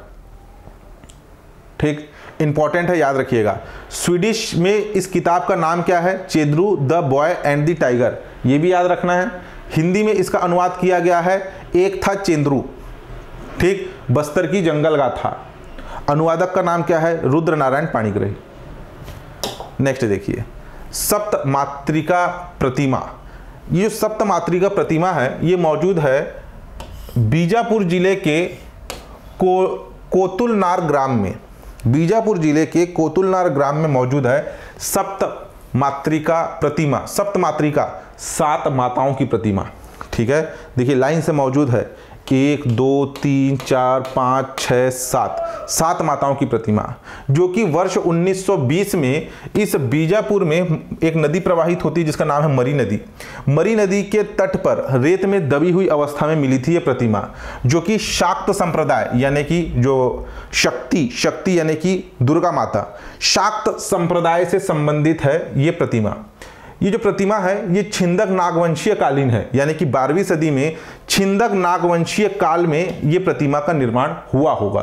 ठीक, इंपॉर्टेंट है, याद रखिएगा। स्वीडिश में इस किताब का नाम क्या है? Chendru the boy and the tiger, ये भी याद रखना है। हिंदी में इसका अनुवाद किया गया है, एक था चेंद्रू। ठीक, बस्तर की जंगल गाथा। अनुवादक का नाम क्या है? रुद्र नारायण पाणिग्राही। नेक्स्ट देखिए, सप्त मातृका प्रतिमा। ये जो सप्त मातृका प्रतिमा है ये मौजूद है बीजापुर जिले के को कोतुलनार ग्राम में। बीजापुर जिले के कोतुलनार ग्राम में मौजूद है सप्त मातृका प्रतिमा, सप्त मातृका, सात माताओं की प्रतिमा। ठीक है, देखिए लाइन से मौजूद है, एक दो तीन चार पाँच छः सात, सात माताओं की प्रतिमा, जो कि वर्ष उन्नीस सौ बीस में इस बीजापुर में एक नदी प्रवाहित होती है जिसका नाम है मरी नदी। मरी नदी के तट पर रेत में दबी हुई अवस्था में मिली थी ये प्रतिमा, जो कि शाक्त संप्रदाय यानी कि जो शक्ति शक्ति यानी कि दुर्गा माता, शाक्त संप्रदाय से संबंधित है ये प्रतिमा। ये जो प्रतिमा है ये छिंदक नागवंशीय कालीन है, यानी कि बारहवीं सदी में छिंदक नागवंशीय काल में ये प्रतिमा का निर्माण हुआ होगा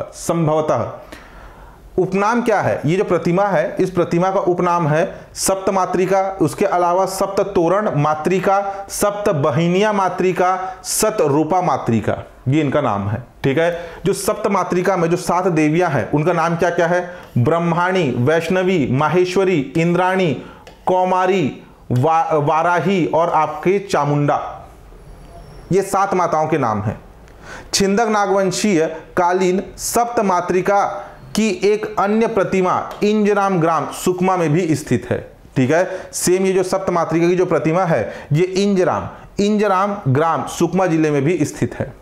संभवतः। उपनाम क्या है, ये जो प्रतिमा है इस प्रतिमा का उपनाम है सप्त मातृका, उसके अलावा सप्त तोरण मातृका, सप्त बहिनिया मातृका, सत रूपा मातृका, ये इनका नाम है। ठीक है, जो सप्त मातृका में जो सात देवियां हैं उनका नाम क्या क्या है, ब्रह्माणी, वैष्णवी, माहेश्वरी, इंद्राणी, कौमारी, वा, वाराही और आपके चामुंडा, ये सात माताओं के नाम हैं। छिंदक नागवंशीय कालीन सप्त मातृका की एक अन्य प्रतिमा इंजराम ग्राम सुकमा में भी स्थित है। ठीक है, सेम ये जो सप्त मातृका की जो प्रतिमा है ये इंजराम इंजराम ग्राम सुकमा जिले में भी स्थित है।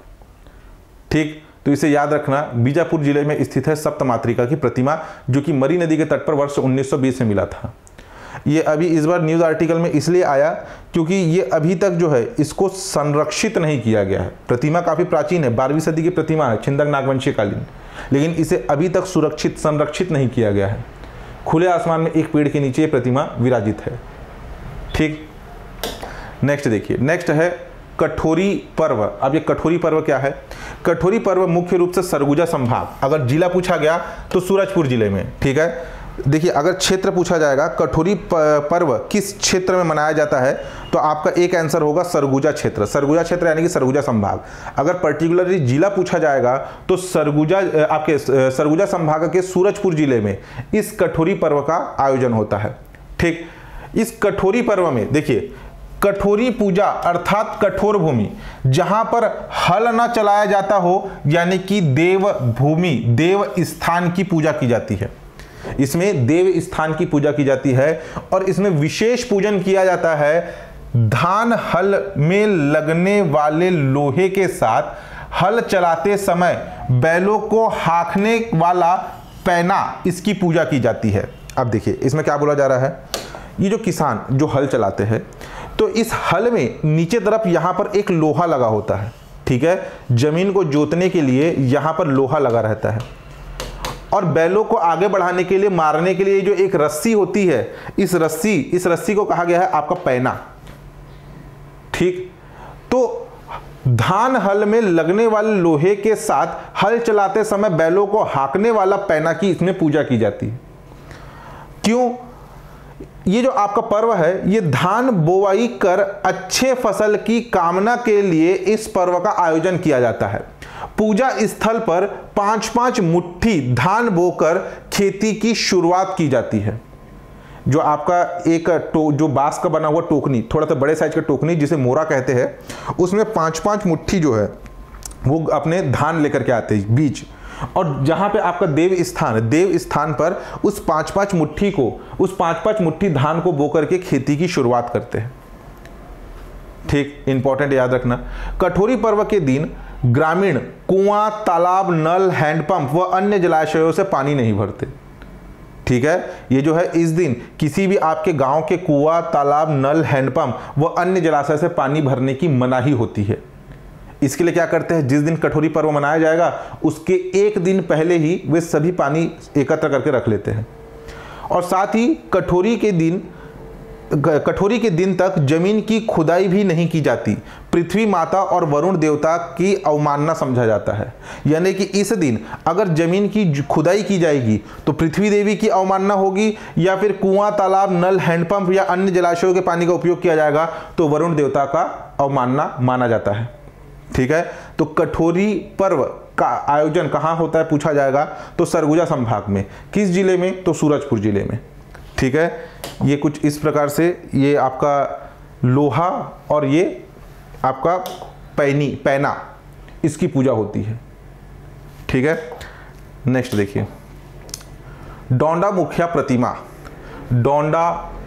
ठीक, तो इसे याद रखना, बीजापुर जिले में स्थित है सप्त मातृका की प्रतिमा, जो कि मरी नदी के तट पर वर्ष उन्नीस सौ बीस में मिला था। ये अभी इस बार न्यूज़ आर्टिकल में इसलिए आया क्योंकि ये अभी तक जो है इसको संरक्षित नहीं किया गया है। प्रतिमा काफ़ी प्राचीन है, बारहवीं सदी की प्रतिमा है, छिंदक नागवंशीय कालीन, लेकिन इसे अभी तक सुरक्षित संरक्षित नहीं किया गया है। खुले आसमान में एक पेड़ के नीचे ये प्रतिमा विराजित है। ठीक, नेक्स्ट देखिए, नेक्स्ट है कठोरी पर्व। अब ये कठोरी पर्व क्या है, कठोरी पर्व मुख्य रूप से सरगुजा संभाग, अगर जिला पूछा गया तो सूरजपुर जिले में। ठीक है, देखिए अगर क्षेत्र पूछा जाएगा कठोरी पर्व किस क्षेत्र में मनाया जाता है तो आपका एक आंसर होगा सरगुजा क्षेत्र, सरगुजा क्षेत्र यानी कि सरगुजा संभाग। अगर पर्टिकुलरली जिला पूछा जाएगा तो सरगुजा आपके सरगुजा संभाग के सूरजपुर जिले में इस कठोरी पर्व का आयोजन होता है। ठीक, इस कठोरी पर्व में देखिए कठोरी पूजा अर्थात कठोर भूमि, जहां पर हल न चलाया जाता हो यानी कि देव भूमि देव स्थान की पूजा की जाती है। इसमें देव स्थान की पूजा की जाती है और इसमें विशेष पूजन किया जाता है धान हल में लगने वाले लोहे के साथ हल चलाते समय बैलों को हाँकने वाला पैना, इसकी पूजा की जाती है। अब देखिए इसमें क्या बोला जा रहा है, ये जो किसान जो हल चलाते हैं तो इस हल में नीचे तरफ यहां पर एक लोहा लगा होता है। ठीक है, जमीन को जोतने के लिए यहां पर लोहा लगा रहता है और बैलों को आगे बढ़ाने के लिए मारने के लिए जो एक रस्सी होती है, इस रस्सी इस रस्सी को कहा गया है आपका पैना। ठीक, तो धान हल में लगने वाले लोहे के साथ हल चलाते समय बैलों को हाँकने वाला पैना की इसमें पूजा की जाती है। क्यों, ये जो आपका पर्व है ये धान बोवाई कर अच्छे फसल की कामना के लिए इस पर्व का आयोजन किया जाता है। पूजा स्थल पर पांच पांच मुट्ठी धान बोकर खेती की शुरुआत की जाती है। जो आपका एक टो, जो बांस का बना हुआ टोकनी, थोड़ा सा बड़े साइज का टोकनी जिसे मोरा कहते हैं, उसमें पांच पांच मुट्ठी जो है वो अपने धान लेकर के आते हैं बीज, और जहां पे आपका देव स्थान देव स्थान पर उस पांच पांच मुट्ठी को उस पांच पांच मुट्ठी धान को बो करके खेती की शुरुआत करते हैं। ठीक, इंपॉर्टेंट याद रखना, कठोरी पर्व के दिन ग्रामीण कुआं, तालाब, नल, हैंडपंप व अन्य जलाशयों से पानी नहीं भरते। ठीक है, ये जो है इस दिन किसी भी आपके गांव के कुआं, तालाब, नल, हैंडपंप व अन्य जलाशय से पानी भरने की मनाही होती है। इसके लिए क्या करते हैं, जिस दिन कठोरी पर्व मनाया जाएगा उसके एक दिन पहले ही वे सभी पानी एकत्र करके रख लेते हैं। और साथ ही कठोरी के दिन कठोरी के दिन तक जमीन की खुदाई भी नहीं की जाती। पृथ्वी माता और वरुण देवता की अवमानना समझा जाता है, यानी कि इस दिन अगर जमीन की खुदाई की जाएगी तो पृथ्वी देवी की अवमानना होगी, या फिर कुआं, तालाब, नल, हैंडपंप या अन्य जलाशयों के पानी का उपयोग किया जाएगा तो वरुण देवता का अवमानना माना जाता है। ठीक है, तो कठोरी पर्व का आयोजन कहाँ होता है पूछा जाएगा तो सरगुजा संभाग में। किस जिले में, तो सूरजपुर जिले में। ठीक है, ये कुछ इस प्रकार से ये आपका लोहा और ये आपका पैनी पैना, इसकी पूजा होती है। ठीक है, नेक्स्ट देखिए डोंडा मुखिया प्रतिमा। डोंडा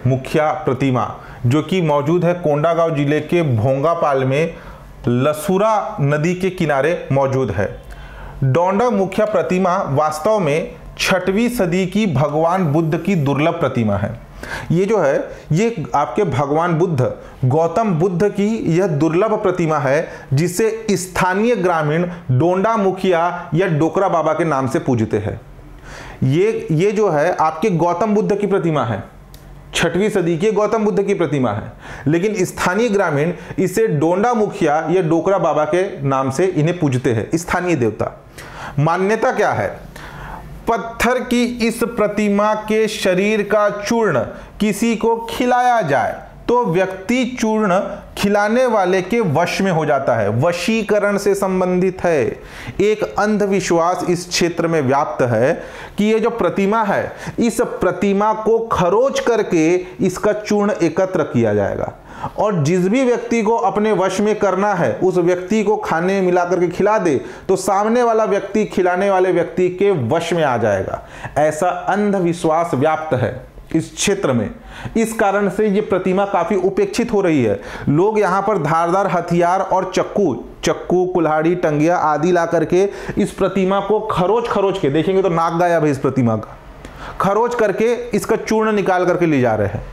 मुखिया प्रतिमा जो कि मौजूद है कोंडागांव जिले के भोंगापाल में लसूरा नदी के किनारे मौजूद है। डोंडा मुखिया प्रतिमा वास्तव में छठवीं सदी की भगवान बुद्ध की दुर्लभ प्रतिमा है। ये जो है ये आपके भगवान बुद्ध गौतम बुद्ध की यह दुर्लभ प्रतिमा है जिसे स्थानीय ग्रामीण डोंडा मुखिया या डोकरा बाबा के नाम से पूजते हैं। ये ये जो है आपके गौतम बुद्ध की प्रतिमा है, छठवीं सदी के गौतम बुद्ध की प्रतिमा है, लेकिन स्थानीय ग्रामीण इसे डोंडा मुखिया या डोकरा बाबा के नाम से इन्हें पूजते हैं, स्थानीय देवता। मान्यता क्या है? पत्थर की इस प्रतिमा के शरीर का चूर्ण किसी को खिलाया जाए तो व्यक्ति चूर्ण खिलाने वाले के वश में हो जाता है। वशीकरण से संबंधित है। एक अंधविश्वास इस क्षेत्र में व्याप्त है कि ये जो प्रतिमा है इस प्रतिमा को खरोच करके इसका चूर्ण एकत्र किया जाएगा और जिस भी व्यक्ति को अपने वश में करना है उस व्यक्ति को खाने में मिला करके खिला दे तो सामने वाला व्यक्ति खिलाने वाले व्यक्ति के वश में आ जाएगा। ऐसा अंधविश्वास व्याप्त है इस क्षेत्र में। इस कारण से ये प्रतिमा काफी उपेक्षित हो रही है। लोग यहाँ पर धारदार हथियार और चक्कू चक्कू कुल्हाड़ी टंगिया आदि ला करके इस प्रतिमा को खरोच खरोच के, देखेंगे तो नाक गायब है इस प्रतिमा का, खरोच करके इसका चूर्ण निकाल करके ले जा रहे हैं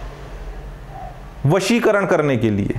वशीकरण करने के लिए।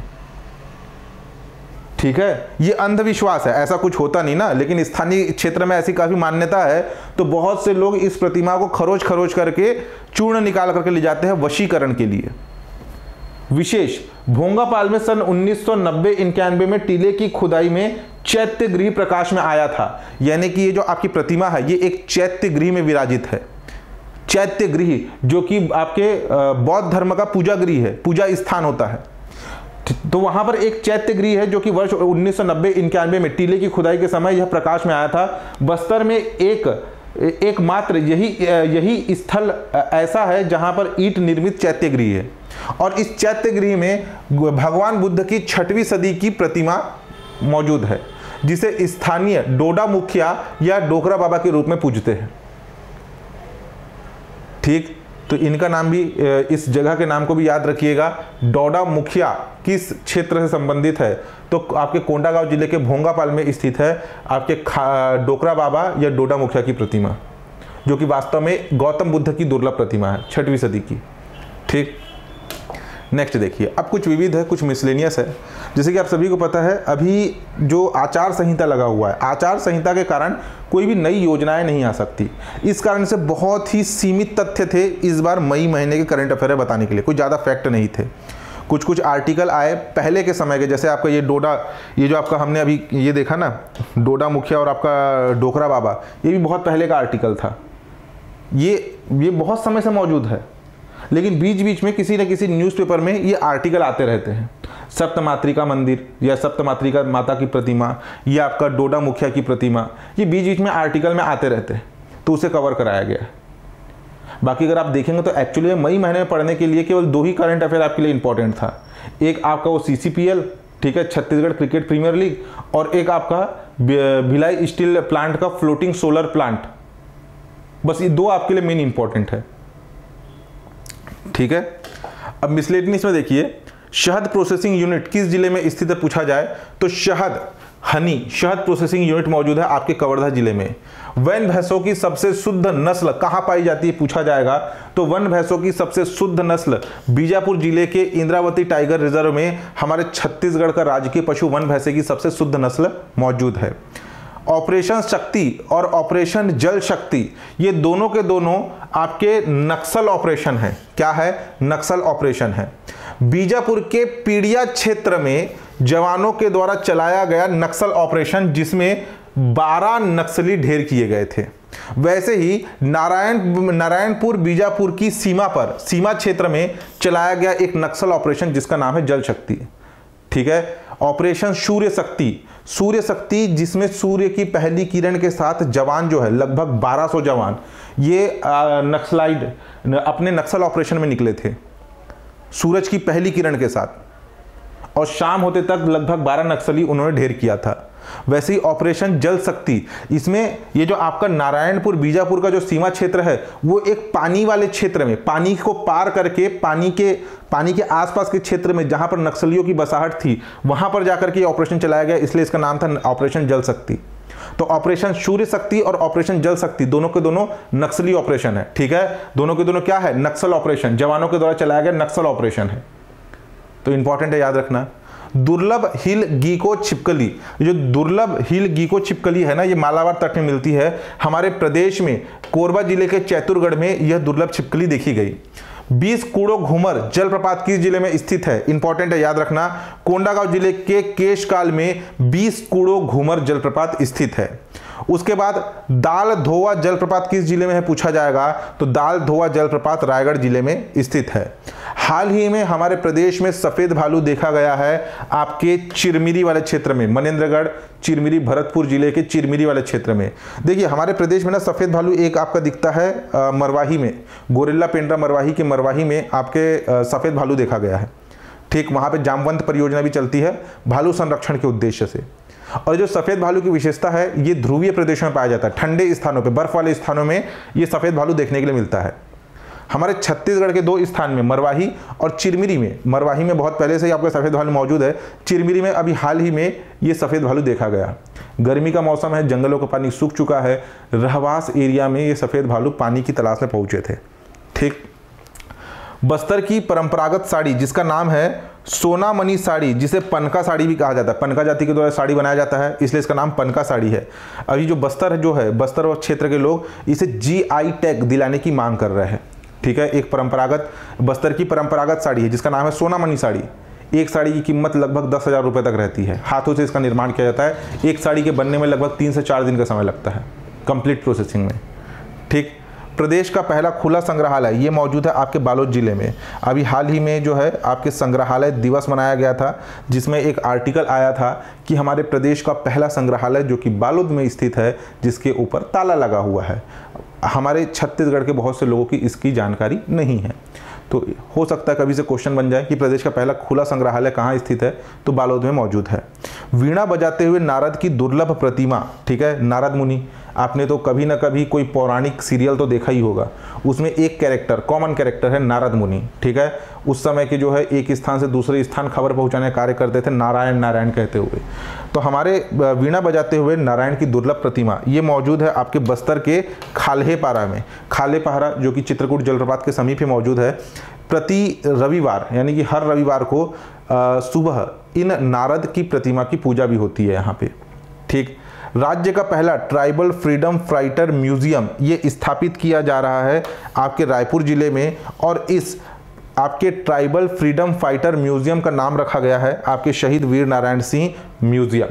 ठीक है, ये अंधविश्वास है, ऐसा कुछ होता नहीं ना, लेकिन स्थानीय क्षेत्र में ऐसी काफी मान्यता है तो बहुत से लोग इस प्रतिमा को खरोच खरोच करके चूर्ण निकाल करके ले जाते हैं वशीकरण के लिए। विशेष भोंगापाल में सन उन्नीस सौ नब्बे इक्यानवे में टीले की खुदाई में चैत्य गृह प्रकाश में आया था। यानी कि ये जो आपकी प्रतिमा है ये एक चैत्य गृह में विराजित है। चैत्य गृह जो कि आपके बौद्ध धर्म का पूजा गृह है, पूजा स्थान होता है। तो वहां पर एक चैत्य गृह है जो कि वर्ष उन्नीस सौ नब्बे इक्यानवे में टीले की खुदाई के समय यह प्रकाश में आया था। बस्तर में एक एकमात्र यही यही स्थल ऐसा है जहां पर ईंट निर्मित चैत्य गृह है और इस चैत्य गृह में भगवान बुद्ध की छठवीं सदी की प्रतिमा मौजूद है जिसे स्थानीय डोडा मुखिया या डोकरा बाबा के रूप में पूजते हैं। ठीक, तो इनका नाम भी, इस जगह के नाम को भी याद रखिएगा। डोडा मुखिया किस क्षेत्र से संबंधित है तो आपके कोंडागांव जिले के भोंगापाल में स्थित है आपके डोकरा बाबा या डोडा मुखिया की प्रतिमा जो कि वास्तव में गौतम बुद्ध की दुर्लभ प्रतिमा है छठवीं सदी की। ठीक, नेक्स्ट देखिए, अब कुछ विविध है, कुछ मिसलेनियस है। जैसे कि आप सभी को पता है अभी जो आचार संहिता लगा हुआ है, आचार संहिता के कारण कोई भी नई योजनाएं नहीं आ सकती। इस कारण से बहुत ही सीमित तथ्य थे इस बार मई महीने के करंट अफेयर बताने के लिए, कोई ज़्यादा फैक्ट नहीं थे। कुछ कुछ आर्टिकल आए पहले के समय के, जैसे आपका ये डोडा, ये जो आपका हमने अभी ये देखा ना डोडा मुखिया और आपका डोकरा बाबा, ये भी बहुत पहले का आर्टिकल था। ये ये बहुत समय से मौजूद है, लेकिन बीच बीच में किसी न किसी न्यूज़पेपर में ये आर्टिकल आते रहते हैं। सप्तमातृका मंदिर या सप्तमातृका माता की प्रतिमा या आपका डोडा मुखिया की प्रतिमा, ये बीच बीच में आर्टिकल में आते रहते हैं, तो उसे कवर कराया गया। बाकी अगर आप देखेंगे तो एक्चुअली मई महीने में पढ़ने के लिए केवल दो ही करंट अफेयर आपके लिए इंपॉर्टेंट था। एक आपका वो सी सी पी एल, ठीक है, छत्तीसगढ़ क्रिकेट प्रीमियर लीग, और एक आपका भिलाई स्टील प्लांट का फ्लोटिंग सोलर प्लांट। बस ये दो आपके लिए मेन इंपॉर्टेंट है। ठीक है, अब मिसलेनियस में देखिए, शहद प्रोसेसिंग यूनिट किस जिले में स्थित है पूछा जाए तो शहद हनी शहद प्रोसेसिंग यूनिट मौजूद है आपके कवर्धा जिले में। वन भैंसों की सबसे शुद्ध नस्ल कहां पाई जाती है पूछा जाएगा तो वन भैंसों की सबसे शुद्ध नस्ल बीजापुर जिले के इंद्रावती टाइगर रिजर्व में हमारे छत्तीसगढ़ का राजकीय पशु वन भैंसे की सबसे शुद्ध नस्ल मौजूद है। ऑपरेशन शक्ति और ऑपरेशन जल शक्ति, ये दोनों के दोनों आपके नक्सल ऑपरेशन है। क्या है? नक्सल ऑपरेशन है। बीजापुर के पीड़िया क्षेत्र में जवानों के द्वारा चलाया गया नक्सल ऑपरेशन जिसमें बारह नक्सली ढेर किए गए थे। वैसे ही नारायण नारायणपुर बीजापुर की सीमा पर सीमा क्षेत्र में चलाया गया एक नक्सल ऑपरेशन जिसका नाम है जल शक्ति। ठीक है, ऑपरेशन सूर्य शक्ति सूर्य शक्ति जिसमें सूर्य की पहली किरण के साथ जवान जो है लगभग बारह सौ जवान ये नक्सलाइड अपने नक्सल ऑपरेशन में निकले थे सूरज की पहली किरण के साथ, और शाम होते तक लगभग बारह नक्सली उन्होंने ढेर किया था। वैसे ही ऑपरेशन जल शक्ति, इसमें ये जो आपका नारायणपुर बीजापुर का जो सीमा क्षेत्र है वो एक पानी वाले क्षेत्र में, पानी को पार करके पानी के पानी के आसपास के क्षेत्र में जहां पर नक्सलियों की बसाहट थी वहां पर जाकर के ऑपरेशन चलाया गया, इसलिए इसका नाम था ऑपरेशन जल शक्ति। तो ऑपरेशन सूर्य शक्ति और ऑपरेशन जल शक्ति दोनों के दोनों नक्सली ऑपरेशन है, ठीक है, दोनों के दोनों क्या है, नक्सल ऑपरेशन, जवानों के द्वारा चलाया गया नक्सल ऑपरेशन है। तो इंपॉर्टेंट है, याद रखना। दुर्लभ हिल गीको छिपकली, जो दुर्लभ हिल गीको छिपकली है ना, ये मालाबार तट में मिलती है। हमारे प्रदेश में कोरबा जिले के चैतुरगढ़ में यह दुर्लभ छिपकली देखी गई। बीस कूड़ो घूमर जलप्रपात किस जिले में स्थित है, इंपॉर्टेंट है, याद रखना। कोंडागांव जिले के केशकाल में बीस कूड़ो घूमर जलप्रपात स्थित है। उसके बाद दाल धोवा जलप्रपात किस जिले में है पूछा जाएगा, तो दाल धोवा जलप्रपात रायगढ़ जिले में स्थित है। हाल ही में हमारे प्रदेश में सफेद भालू देखा गया है आपके चिरमिरी वाले क्षेत्र में, मनेंद्रगढ़, चिरमिरी, भरतपुर जिले के चिरमिरी वाले क्षेत्र में। देखिए हमारे प्रदेश में ना सफेद भालू एक आपका दिखता है आ, मरवाही में, गोरिल्ला पेंड्रा मरवाही के मरवाही में आपके आ, सफेद भालू देखा गया है, ठीक। वहां पे जामवंत परियोजना भी चलती है भालू संरक्षण के उद्देश्य से। और जो सफेद भालू की विशेषता है, ये ध्रुवीय प्रदेशों में पाया जाता है, ठंडे स्थानों पे, बर्फ वाले स्थानों में ये सफेद भालू देखने के लिए मिलता है। हमारे छत्तीसगढ़ के दो स्थान में, मरवाही और चिरमिरी में, मरवाही में बहुत पहले से ही आपका सफेद भालू मौजूद है, चिरमिरी में अभी हाल ही में ये सफेद भालू देखा गया। गर्मी का मौसम है, जंगलों का पानी सूख चुका है, रहवास एरिया में ये सफेद भालू पानी की तलाश में पहुंचे थे, ठीक। बस्तर की परंपरागत साड़ी जिसका नाम है सोना मनी साड़ी, जिसे पनका साड़ी भी कहा जाता है, पनका जाति के द्वारा साड़ी बनाया जाता है, इसलिए इसका नाम पनका साड़ी है। अभी जो बस्तर जो है, बस्तर और क्षेत्र के लोग इसे जी आई टैग दिलाने की मांग कर रहे हैं, ठीक है। एक परंपरागत बस्तर की परंपरागत साड़ी है जिसका नाम है सोना मनी साड़ी। एक साड़ी की कीमत लगभग दस हजार रुपये तक रहती है। हाथों से इसका निर्माण किया जाता है। एक साड़ी के बनने में लगभग तीन से चार दिन का समय लगता है कंप्लीट प्रोसेसिंग में, ठीक। प्रदेश का पहला खुला संग्रहालय ये मौजूद है आपके बालोद जिले में। अभी हाल ही में जो है आपके संग्रहालय दिवस मनाया गया था, जिसमें एक आर्टिकल आया था कि हमारे प्रदेश का पहला संग्रहालय जो कि बालोद में स्थित है, जिसके ऊपर ताला लगा हुआ है। हमारे छत्तीसगढ़ के बहुत से लोगों की इसकी जानकारी नहीं है, तो हो सकता है कभी से क्वेश्चन बन जाए कि प्रदेश का पहला खुला संग्रहालय कहाँ स्थित है, तो बालोद में मौजूद है। वीणा बजाते हुए नारद की दुर्लभ प्रतिमा, ठीक है, नारद मुनि, आपने तो कभी ना कभी कोई पौराणिक सीरियल तो देखा ही होगा, उसमें एक कैरेक्टर, कॉमन कैरेक्टर है नारद मुनि, ठीक है। उस समय के जो है एक स्थान से दूसरे स्थान खबर पहुंचाने का कार्य करते थे, नारायण नारायण कहते हुए। तो हमारे वीणा बजाते हुए नारायण की दुर्लभ प्रतिमा ये मौजूद है आपके बस्तर के खाल्हेपारा में। खाल्हेपारा जो कि चित्रकूट जलप्रपात के समीप ही मौजूद है। प्रति रविवार यानी कि हर रविवार को सुबह इन नारद की प्रतिमा की पूजा भी होती है यहाँ पे, ठीक। राज्य का पहला ट्राइबल फ्रीडम फाइटर म्यूजियम ये स्थापित किया जा रहा है आपके रायपुर जिले में, और इस आपके ट्राइबल फ्रीडम फाइटर म्यूजियम का नाम रखा गया है आपके शहीद वीर नारायण सिंह म्यूजियम,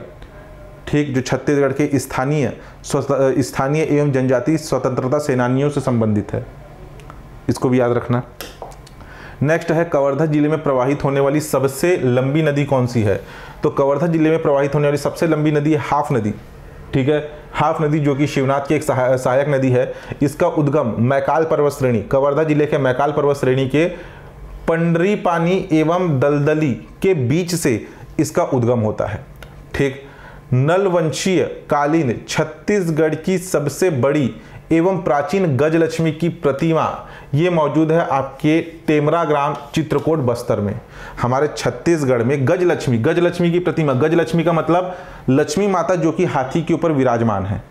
ठीक, जो छत्तीसगढ़ के स्थानीय स्थानीय एवं जनजातीय स्वतंत्रता सेनानियों से संबंधित है, इसको भी याद रखना। नेक्स्ट है कवर्धा जिले में प्रवाहित होने वाली सबसे लंबी नदी कौन सी है, तो कवर्धा जिले में प्रवाहित होने वाली सबसे लंबी नदी है हाफ नदी, ठीक है। हाफ नदी जो कि शिवनाथ की एक सहायक नदी है, इसका उद्गम मैकाल पर्वत श्रेणी, कवर्धा जिले के मैकाल पर्वत श्रेणी के पंडरी पानी एवं दलदली के बीच से इसका उद्गम होता है, ठीक। नलवंशीय कालीन छत्तीसगढ़ की सबसे बड़ी एवं प्राचीन गजलक्ष्मी की प्रतिमा ये मौजूद है आपके टेमरा ग्राम चित्रकोट बस्तर में। हमारे छत्तीसगढ़ में गजलक्ष्मी गजलक्ष्मी की प्रतिमा, गजलक्ष्मी का मतलब लक्ष्मी माता जो कि हाथी के ऊपर विराजमान है।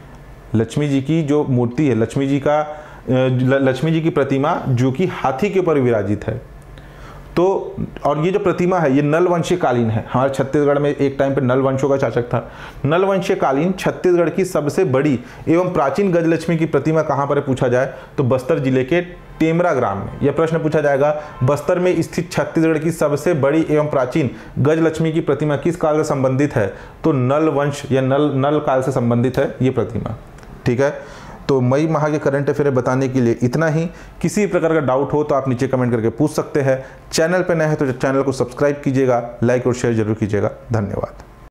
लक्ष्मी जी की जो मूर्ति है, लक्ष्मी जी का लक्ष्मी जी की प्रतिमा जो कि हाथी के ऊपर विराजित है। तो और ये जो प्रतिमा है ये नलवंशीय कालीन है। हमारे छत्तीसगढ़ में एक टाइम पे नलवंशों का शासक था। नलवंशीय कालीन छत्तीसगढ़ की सबसे बड़ी एवं प्राचीन गजलक्ष्मी की प्रतिमा कहाँ पर पूछा जाए तो बस्तर जिले के टेमरा ग्राम में। यह प्रश्न पूछा जाएगा, बस्तर में स्थित छत्तीसगढ़ की सबसे बड़ी एवं प्राचीन गजलक्ष्मी की प्रतिमा किस काल से संबंधित है, तो नल वंश या नल नल काल से संबंधित है ये प्रतिमा, ठीक है। तो मई माह के करंट अफेयर बताने के लिए इतना ही। किसी प्रकार का डाउट हो तो आप नीचे कमेंट करके पूछ सकते हैं। चैनल पर नए हैं तो चैनल को सब्सक्राइब कीजिएगा, लाइक और शेयर जरूर कीजिएगा। धन्यवाद।